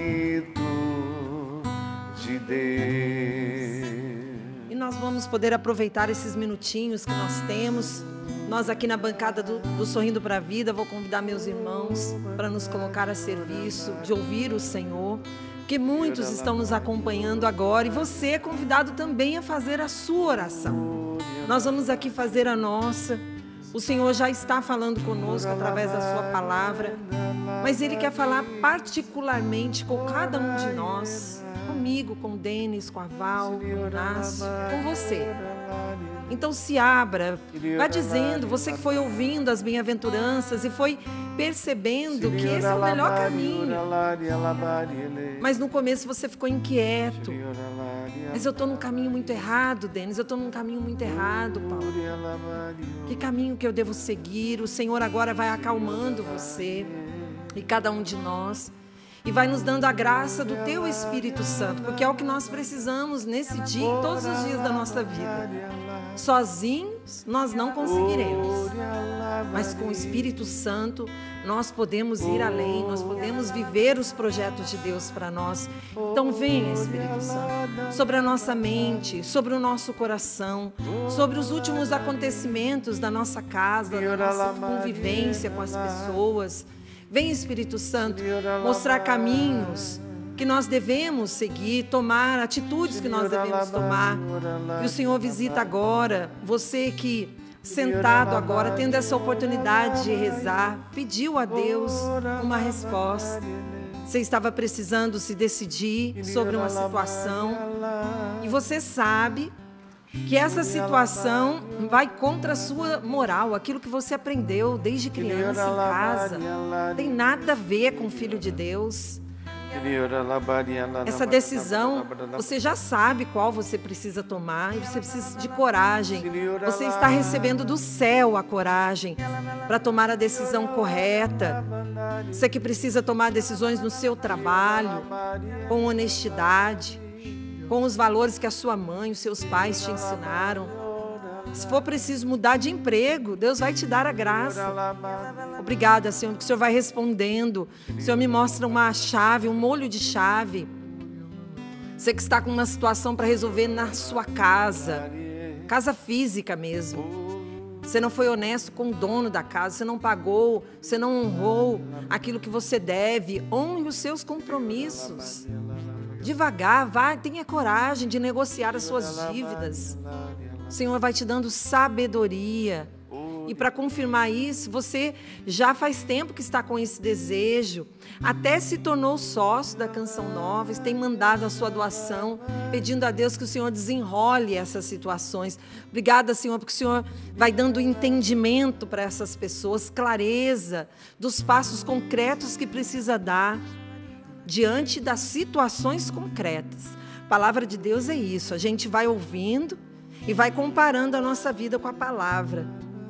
de Deus. E nós vamos poder aproveitar esses minutinhos que nós temos. Nós aqui na bancada do, do Sorrindo para a Vida, vou convidar meus irmãos para nos colocar a serviço de ouvir o Senhor, porque muitos estão nos acompanhando agora e você é convidado também a fazer a sua oração. Nós vamos aqui fazer a nossa. O Senhor já está falando conosco através da sua palavra, mas Ele quer falar particularmente com cada um de nós, comigo, com o Denis, com a Val, com o Inácio, com você. Então se abra, vá dizendo, você que foi ouvindo as bem-aventuranças e foi percebendo que esse é o melhor caminho. Mas no começo você ficou inquieto. Mas eu estou num caminho muito errado, Denis, eu estou num caminho muito errado, Paulo. Que caminho que eu devo seguir? O Senhor agora vai acalmando você e cada um de nós. E vai nos dando a graça do Teu Espírito Santo, porque é o que nós precisamos nesse dia e todos os dias da nossa vida. Sozinhos nós não conseguiremos, mas com o Espírito Santo nós podemos ir além, nós podemos viver os projetos de Deus para nós. Então venha, Espírito Santo, sobre a nossa mente, sobre o nosso coração, sobre os últimos acontecimentos da nossa casa, da nossa convivência com as pessoas. Vem, Espírito Santo, mostrar caminhos que nós devemos seguir, tomar atitudes que nós devemos tomar. E o Senhor visita agora, você que sentado agora, tendo essa oportunidade de rezar, pediu a Deus uma resposta. Você estava precisando se decidir sobre uma situação e você sabe que essa situação vai contra a sua moral, aquilo que você aprendeu desde criança em casa. Não tem nada a ver com o Filho de Deus. Essa decisão, você já sabe qual você precisa tomar e você precisa de coragem. Você está recebendo do céu a coragem para tomar a decisão correta. Você que precisa tomar decisões no seu trabalho, com honestidade, com os valores que a sua mãe, os seus pais te ensinaram. Se for preciso mudar de emprego, Deus vai te dar a graça. Obrigada, Senhor, porque o Senhor vai respondendo. O Senhor me mostra uma chave, um molho de chave. Você que está com uma situação para resolver na sua casa, casa física mesmo. Você não foi honesto com o dono da casa, você não pagou, você não honrou aquilo que você deve. Honre os seus compromissos. Devagar, vai, tenha coragem de negociar as suas dívidas. O Senhor vai te dando sabedoria. E para confirmar isso, você já faz tempo que está com esse desejo, até se tornou sócio da Canção Nova, tem mandado a sua doação, pedindo a Deus que o Senhor desenrole essas situações. Obrigada, Senhor, porque o Senhor vai dando entendimento para essas pessoas, clareza dos passos concretos que precisa dar diante das situações concretas. A palavra de Deus é isso, a gente vai ouvindo e vai comparando a nossa vida com a palavra.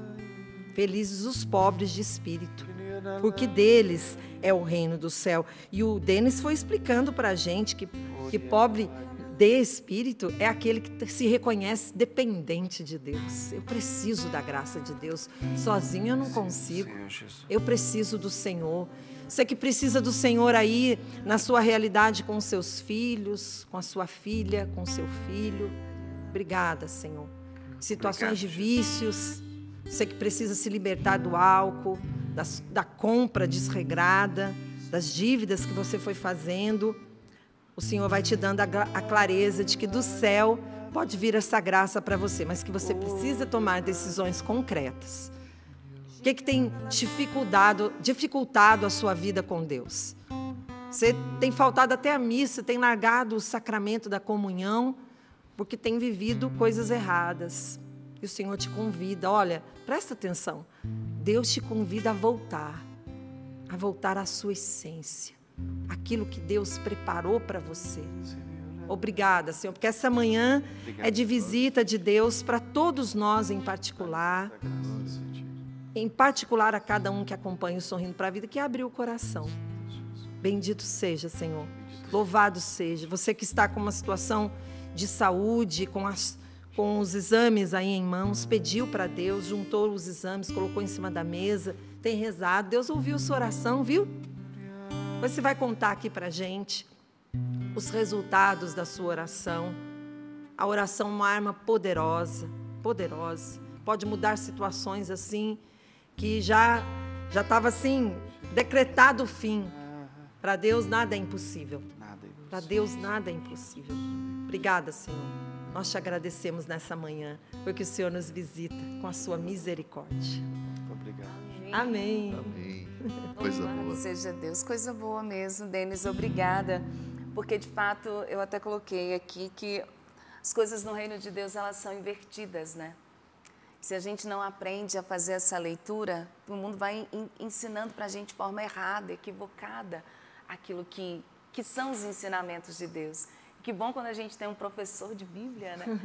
Felizes os pobres de espírito, porque deles é o reino do céu. E o Denis foi explicando para a gente que, que pobre de espírito é aquele que se reconhece dependente de Deus. Eu preciso da graça de Deus, sozinho eu não consigo. Eu preciso do Senhor. Você que precisa do Senhor aí na sua realidade com os seus filhos, com a sua filha, com o seu filho. Obrigada, Senhor. Situações de vícios. Você que precisa se libertar do álcool, da, da compra desregrada, das dívidas que você foi fazendo. O Senhor vai te dando a, a clareza de que do céu pode vir essa graça para você, mas que você precisa tomar decisões concretas. O que, que tem dificultado, dificultado a sua vida com Deus? Você tem faltado até a missa, tem largado o sacramento da comunhão, porque tem vivido coisas erradas. E o Senhor te convida, olha, presta atenção, Deus te convida a voltar, a voltar à sua essência, aquilo que Deus preparou para você. Obrigada, Senhor, porque essa manhã é de visita de Deus para todos nós em particular, em particular a cada um que acompanha o Sorrindo para a Vida, que abriu o coração. Bendito seja, Senhor, louvado seja, você que está com uma situação de saúde, com as com os exames aí em mãos, pediu para Deus, juntou os exames, colocou em cima da mesa, tem rezado, Deus ouviu sua oração, viu? Você vai contar aqui para a gente os resultados da sua oração. A oração é uma arma poderosa, poderosa, pode mudar situações assim, que já já estava assim, decretado o fim. Para Deus nada é impossível, para Deus nada é impossível. Obrigada, Senhor. Nós te agradecemos nessa manhã, porque o Senhor nos visita com a sua misericórdia. Obrigado. Amém. Amém. Coisa Louvado boa. seja Deus, coisa boa mesmo, Denis, obrigada. Porque, de fato, eu até coloquei aqui que as coisas no reino de Deus, elas são invertidas, né? Se a gente não aprende a fazer essa leitura, o mundo vai ensinando para a gente de forma errada, equivocada, aquilo que, que são os ensinamentos de Deus. Que bom quando a gente tem um professor de Bíblia, né?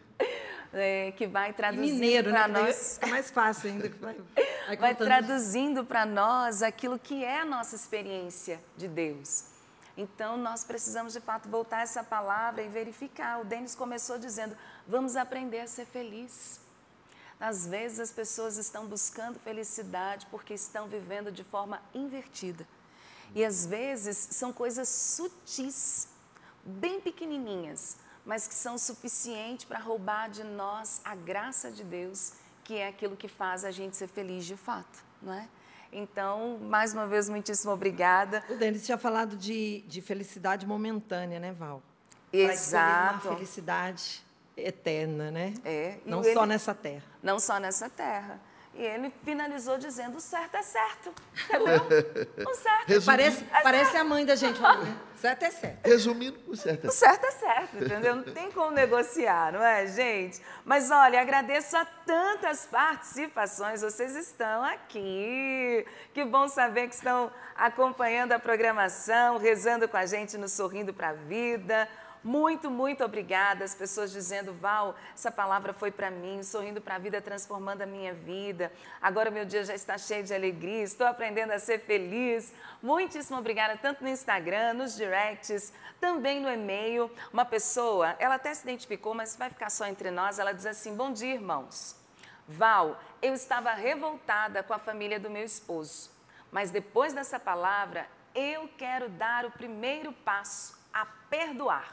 É, que vai traduzindo para né? nós. É mais fácil ainda. Que vai vai, vai traduzindo para nós aquilo que é a nossa experiência de Deus. Então, nós precisamos, de fato, voltar a essa palavra e verificar. O Denis começou dizendo, vamos aprender a ser feliz. Às vezes, as pessoas estão buscando felicidade porque estão vivendo de forma invertida. E, às vezes, são coisas sutis, bem pequenininhas, mas que são suficientes para roubar de nós a graça de Deus, que é aquilo que faz a gente ser feliz de fato, não é? Então, mais uma vez, muitíssimo obrigada. O Denis tinha falado de, de felicidade momentânea, né, Val? Exato. Para uma felicidade eterna, né? É. Não ele, só nessa terra. Não só nessa terra. E ele finalizou dizendo, o certo é certo. Entendeu? O certo Resumindo, Parece, é parece certo. a mãe da gente falando, né? Certo é certo. Resumindo, o certo é O certo é certo, entendeu? Não tem como negociar, não é, gente? Mas, olha, agradeço a tantas participações. Vocês estão aqui. Que bom saber que estão acompanhando a programação, rezando com a gente no Sorrindo para a Vida. Muito, muito obrigada. As pessoas dizendo, Val, essa palavra foi para mim, sorrindo para a vida, transformando a minha vida. Agora meu dia já está cheio de alegria, estou aprendendo a ser feliz. Muitíssimo obrigada, tanto no Instagram, nos directs, também no e-mail. Uma pessoa, ela até se identificou, mas vai ficar só entre nós, ela diz assim, bom dia, irmãos. Val, eu estava revoltada com a família do meu esposo, mas depois dessa palavra, eu quero dar o primeiro passo a perdoar.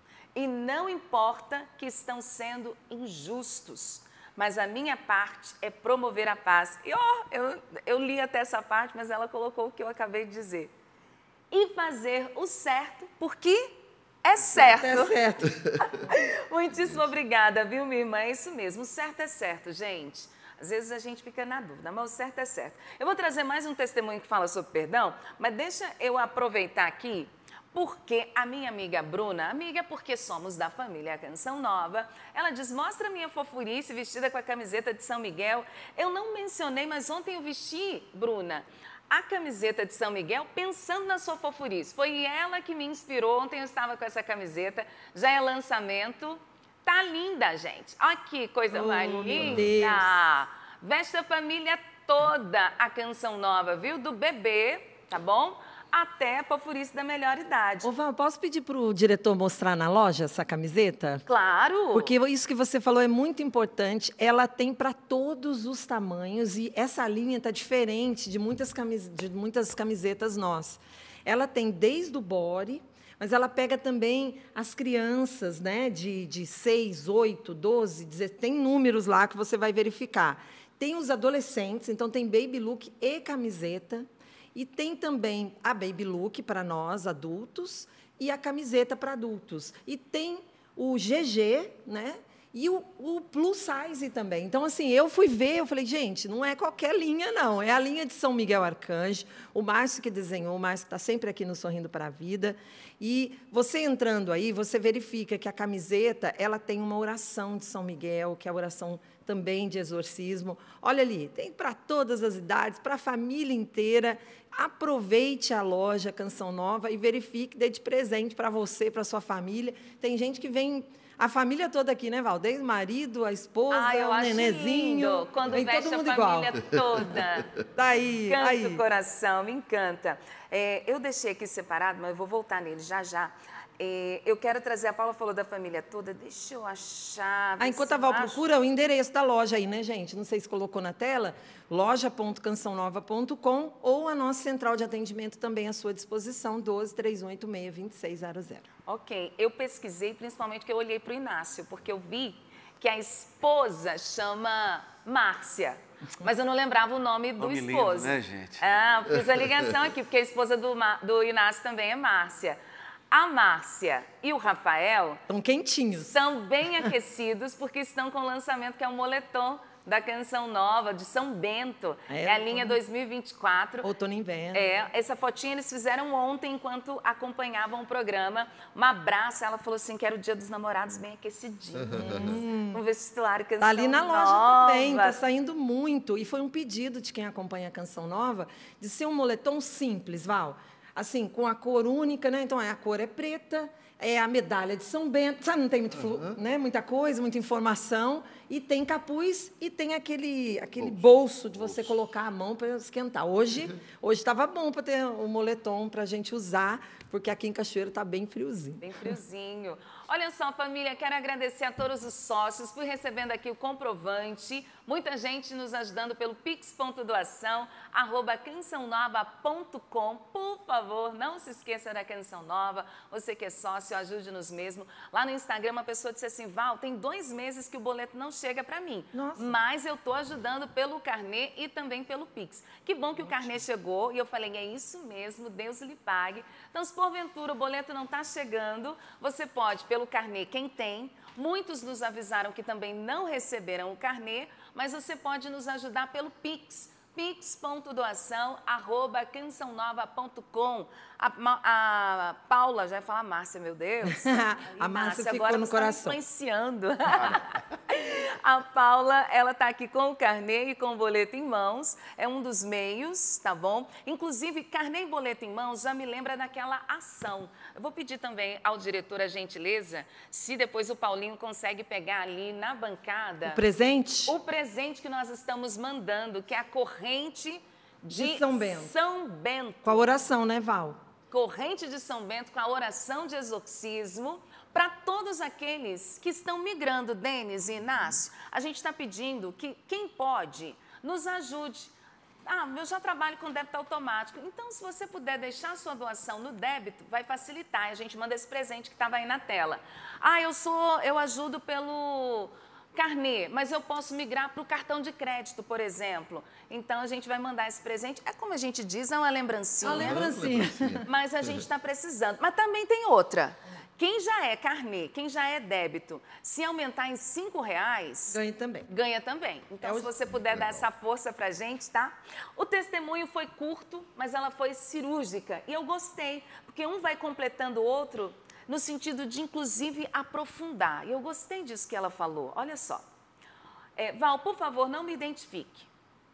E não importa que estão sendo injustos, mas a minha parte é promover a paz. E ó, eu, eu li até essa parte, mas ela colocou o que eu acabei de dizer. E fazer o certo, porque é certo. É certo. Muitíssimo obrigada, viu, minha irmã? É isso mesmo, o certo é certo, gente. Às vezes a gente fica na dúvida, mas o certo é certo. Eu vou trazer mais um testemunho que fala sobre perdão, mas deixa eu aproveitar aqui, porque a minha amiga Bruna, amiga porque somos da família Canção Nova, ela diz, mostra minha fofurice vestida com a camiseta de São Miguel. Eu não mencionei, mas ontem eu vesti, Bruna, a camiseta de São Miguel pensando na sua fofurice. Foi ela que me inspirou, ontem eu estava com essa camiseta, já é lançamento. Tá linda, gente. Olha que coisa Oh, mais meu linda. Deus. Veste a família toda a Canção Nova, viu? Do bebê, tá bom? Até a fofurice da melhor idade. Ô, Val, posso pedir para o diretor mostrar na loja essa camiseta? Claro! Porque isso que você falou é muito importante. Ela tem para todos os tamanhos e essa linha está diferente de muitas, camis... de muitas camisetas nossas. Ela tem desde o body, mas ela pega também as crianças, né, de, de seis, oito, doze, dezesseis, tem números lá que você vai verificar. Tem os adolescentes, então tem baby look e camiseta. E tem também a baby look para nós, adultos, e a camiseta para adultos. E tem o G G, né? E o, o plus size também. Então, assim, eu fui ver, eu falei, gente, não é qualquer linha, não. É a linha de São Miguel Arcanjo, o Márcio que desenhou, o Márcio está sempre aqui no Sorrindo para a Vida. E você entrando aí, você verifica que a camiseta, ela tem uma oração de São Miguel, que é a oração também de exorcismo. Olha ali, tem para todas as idades, para a família inteira. Aproveite a loja Canção Nova e verifique, dê de presente para você, para sua família. Tem gente que vem, a família toda aqui, né, Val? Desde o marido, a esposa, ah, eu o acho nenezinho. Lindo, quando vem veste todo mundo a família igual. toda. Daí, Encanta aí. o coração, me encanta. É, eu deixei aqui separado, mas eu vou voltar nele já já. É, eu quero trazer, a Paula falou da família toda, deixa eu achar. Ah, enquanto a Val procura, o endereço da loja aí, né, gente? Não sei se colocou na tela, loja ponto canção nova ponto com ou a nossa central de atendimento também à sua disposição, doze, três um oito seis, dois seis zero zero. Ok, eu pesquisei, principalmente porque eu olhei para o Inácio, porque eu vi que a esposa chama Márcia. Mas eu não lembrava o nome do nome esposo. Lindo, né, gente? Ah, fiz a ligação aqui, porque a esposa do, do Inácio também é Márcia. A Márcia e o Rafael Estão quentinhos. são bem aquecidos porque estão com o lançamento que é o moletom da Canção Nova, de São Bento. É, é a linha dois mil e vinte e quatro. Outono e inverno. É, essa fotinha eles fizeram ontem enquanto acompanhavam o programa. Uma abraça, ela falou assim, que era o dia dos namorados bem aquecidinhos. Um vestuário Canção Nova. Tá ali na loja também, tá saindo muito. E foi um pedido de quem acompanha a Canção Nova de ser um moletom simples, Val. Assim, com a cor única, né? Então, a cor é preta, é a medalha de São Bento, sabe? Não tem muito, uhum. né? muita coisa, muita informação. E tem capuz e tem aquele, aquele bolso, bolso de você bolso. colocar a mão para esquentar. Hoje hoje estava bom para ter o moletom para a gente usar, porque aqui em Cachoeiro está bem friozinho. Bem friozinho. Olha só, família, quero agradecer a todos os sócios por recebendo aqui o comprovante. Muita gente nos ajudando pelo pix ponto doação, arroba canção nova ponto com. Por favor, não se esqueça da Canção Nova. Você que é sócio, ajude-nos mesmo. Lá no Instagram, uma pessoa disse assim, Val, tem dois meses que o boleto não chega para mim. Nossa. Mas eu estou ajudando pelo carnê e também pelo Pix. Que bom que o carnê chegou e eu falei, é isso mesmo, Deus lhe pague. Então, se porventura o boleto não está chegando, você pode, pelo carnê, quem tem. Muitos nos avisaram que também não receberam o carnê, mas você pode nos ajudar pelo Pix. pix ponto doação, arroba canção nova ponto com. A, a Paula, já ia falar Márcia, meu Deus. A Márcia ficou agora no você coração. Tá influenciando. A Paula, ela está aqui com o carnê e com o boleto em mãos. É um dos meios, tá bom? Inclusive, carnê e boleto em mãos já me lembra daquela ação. Eu vou pedir também ao diretor a gentileza, se depois o Paulinho consegue pegar ali na bancada... O presente? O presente que nós estamos mandando, que é a corrente de, de São Bento. São Bento. Com a oração, né, Val? Corrente de São Bento com a oração de exorcismo para todos aqueles que estão migrando. Denis e Inácio, a gente está pedindo que quem pode nos ajude. Ah, eu já trabalho com débito automático, então se você puder deixar sua doação no débito, vai facilitar. A gente manda esse presente que estava aí na tela. Ah, eu sou, eu ajudo pelo carnê, mas eu posso migrar para o cartão de crédito, por exemplo. Então, a gente vai mandar esse presente. É como a gente diz, é uma lembrancinha. Uma lembrancinha. Mas a gente está precisando. Mas também tem outra. Quem já é carnê, quem já é débito, se aumentar em cinco reais... Ganha também. Ganha também. Então, é se você puder dar essa força para a gente, tá? O testemunho foi curto, mas ela foi cirúrgica. E eu gostei, porque um vai completando o outro... no sentido de, inclusive, aprofundar. E eu gostei disso que ela falou. Olha só. É, Val, por favor, não me identifique.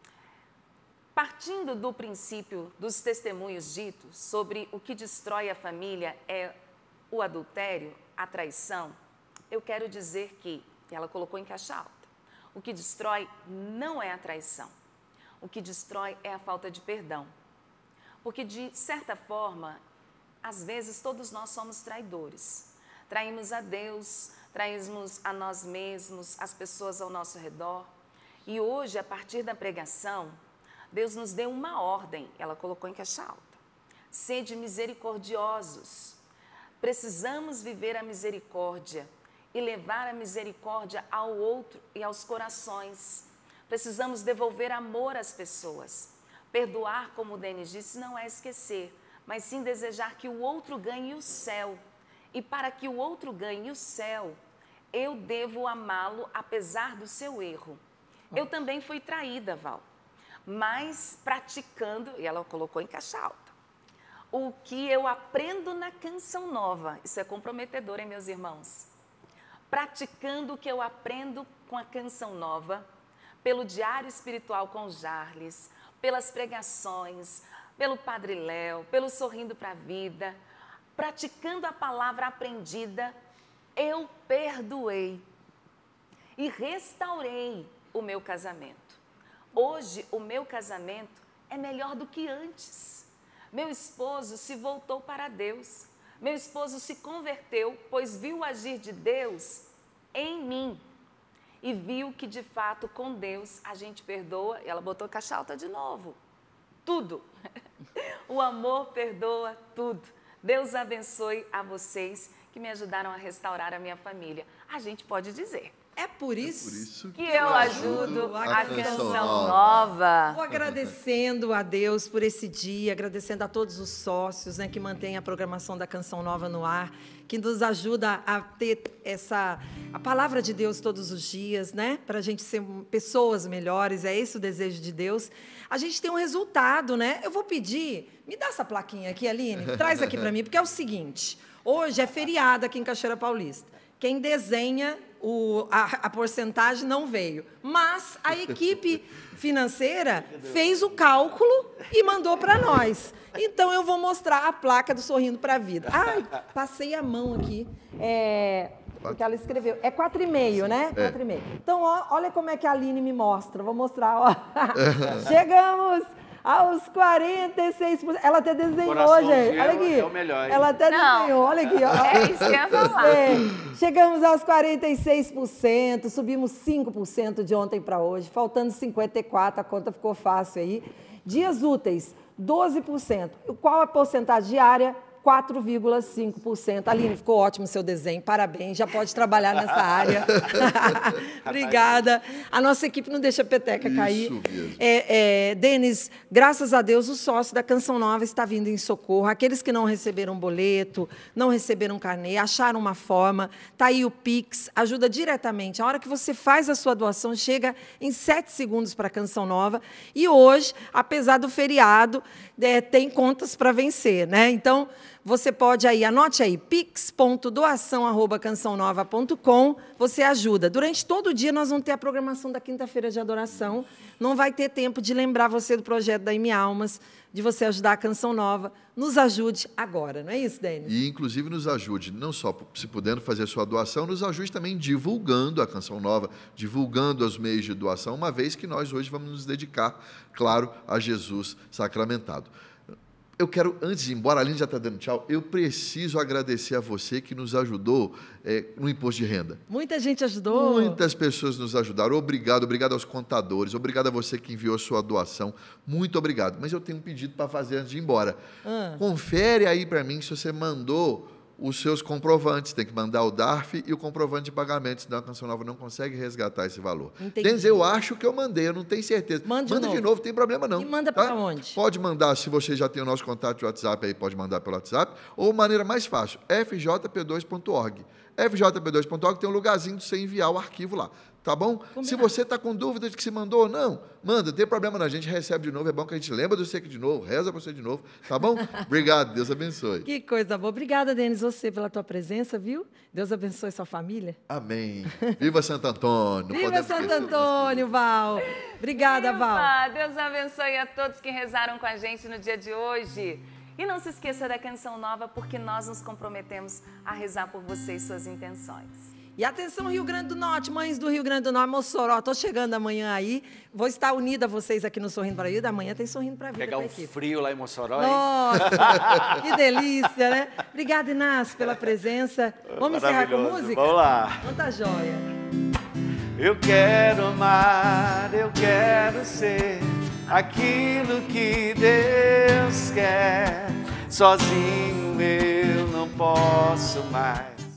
Partindo do princípio dos testemunhos ditos sobre o que destrói a família é o adultério, a traição, eu quero dizer que, e ela colocou em caixa alta, o que destrói não é a traição. O que destrói é a falta de perdão. Porque, de certa forma, às vezes, todos nós somos traidores. Traímos a Deus, traímos a nós mesmos, as pessoas ao nosso redor. E hoje, a partir da pregação, Deus nos deu uma ordem, ela colocou em caixa alta. Sede misericordiosos. Precisamos viver a misericórdia e levar a misericórdia ao outro e aos corações. Precisamos devolver amor às pessoas. Perdoar, como o Denis disse, não é esquecer, mas sim desejar que o outro ganhe o céu. E para que o outro ganhe o céu, eu devo amá-lo apesar do seu erro. Eu também fui traída, Val, mas praticando, e ela colocou em caixa alta, o que eu aprendo na Canção Nova. Isso é comprometedor, hein, meus irmãos? Praticando o que eu aprendo com a Canção Nova, pelo Diário Espiritual com Jarles, pelas pregações, pelo Padre Léo, pelo Sorrindo para a Vida, praticando a palavra aprendida, eu perdoei e restaurei o meu casamento. Hoje, o meu casamento é melhor do que antes. Meu esposo se voltou para Deus. Meu esposo se converteu, pois viu o agir de Deus em mim. E viu que, de fato, com Deus, a gente perdoa. E ela botou caixa alta de novo. Tudo. O amor perdoa tudo. Deus abençoe a vocês que me ajudaram a restaurar a minha família. A gente pode dizer. É por isso, é por isso que eu ajudo a, a Canção, Canção Nova. Nova. Vou agradecendo a Deus por esse dia, agradecendo a todos os sócios, né, que mantêm a programação da Canção Nova no ar, que nos ajuda a ter essa, a palavra de Deus todos os dias, né, para a gente ser pessoas melhores, é esse o desejo de Deus. A gente tem um resultado, né? Eu vou pedir, me dá essa plaquinha aqui, Aline, traz aqui para mim, porque é o seguinte, hoje é feriado aqui em Cachoeira Paulista. Quem desenha o, a, a porcentagem não veio, mas a equipe financeira fez o cálculo e mandou para nós. Então, eu vou mostrar a placa do Sorrindo para a Vida. Ai, passei a mão aqui. É, o que ela escreveu. É quatro e meio, né? É. quatro e meio. Então, ó, olha como é que a Aline me mostra. Vou mostrar, ó. Chegamos aos quarenta e seis por cento. Ela até desenhou, gente. Olha aqui. É o melhor, hein? Ela até Não. desenhou. Olha aqui, ó. É isso que eu ia falar. É, chegamos aos quarenta e seis por cento, subimos cinco por cento de ontem para hoje, faltando cinquenta e quatro por cento, a conta ficou fácil aí. Dias úteis, doze por cento. Qual a porcentagem diária? quatro vírgula cinco por cento. Aline, ficou ótimo o seu desenho, parabéns, já pode trabalhar nessa área. Obrigada. A nossa equipe não deixa a peteca Isso cair. mesmo. É, é, Denis, graças a Deus, o sócio da Canção Nova está vindo em socorro. Aqueles que não receberam boleto, não receberam carnê, acharam uma forma, está aí o Pix, ajuda diretamente. A hora que você faz a sua doação, chega em sete segundos para a Canção Nova. E hoje, apesar do feriado, é, tem contas para vencer, né? Então, você pode aí, anote aí, pix ponto doação arroba canção nova ponto com, você ajuda. Durante todo o dia nós vamos ter a programação da quinta-feira de adoração, não vai ter tempo de lembrar você do projeto da M Almas, de você ajudar a Canção Nova. Nos ajude agora, não é isso, Denis? E, inclusive, nos ajude, não só se podendo fazer a sua doação, nos ajude também divulgando a Canção Nova, divulgando os meios de doação, uma vez que nós hoje vamos nos dedicar, claro, a Jesus sacramentado. Eu quero, antes de ir embora, a Aline já está dando tchau, eu preciso agradecer a você que nos ajudou é, no imposto de renda. Muita gente ajudou. Muitas pessoas nos ajudaram. Obrigado, obrigado aos contadores, obrigado a você que enviou a sua doação. Muito obrigado. Mas eu tenho um pedido para fazer antes de ir embora. Ah. Confere aí para mim se você mandou os seus comprovantes. Tem que mandar o D A R F e o comprovante de pagamento, senão a Canção Nova não consegue resgatar esse valor. Denis, eu acho que eu mandei, eu não tenho certeza. Manda de manda novo. de novo, tem problema não. E manda tá? para onde? Pode mandar, se você já tem o nosso contato de WhatsApp aí, pode mandar pelo WhatsApp, ou maneira mais fácil, f j p dois ponto org. f j p dois ponto org tem um lugarzinho de você enviar o arquivo lá. Tá bom? Combinado. Se você está com dúvida de que se mandou ou não, manda, não tem problema não, a gente recebe de novo, é bom que a gente lembra do você aqui de novo, reza para você de novo, tá bom? Obrigado, Deus abençoe. Que coisa boa. Obrigada, Denis, você pela tua presença, viu? Deus abençoe sua família. Amém. Viva Santo Antônio. Viva Santo Antônio, Val. Obrigada, Viva. Val. Deus abençoe a todos que rezaram com a gente no dia de hoje. E não se esqueça da Canção Nova, porque nós nos comprometemos a rezar por você e suas intenções. E atenção, Rio Grande do Norte, mães do Rio Grande do Norte, Mossoró, estou chegando amanhã aí, vou estar unida a vocês aqui no Sorrindo para a Vida, amanhã tem Sorrindo para a Vida. Pegar um equipe. frio lá em Mossoró, hein? Nossa, que delícia, né? Obrigada, Inácio, pela presença. Vamos encerrar com música? Vamos lá. Então tá joia. Eu quero amar, eu quero ser aquilo que Deus quer. Sozinho eu não posso mais.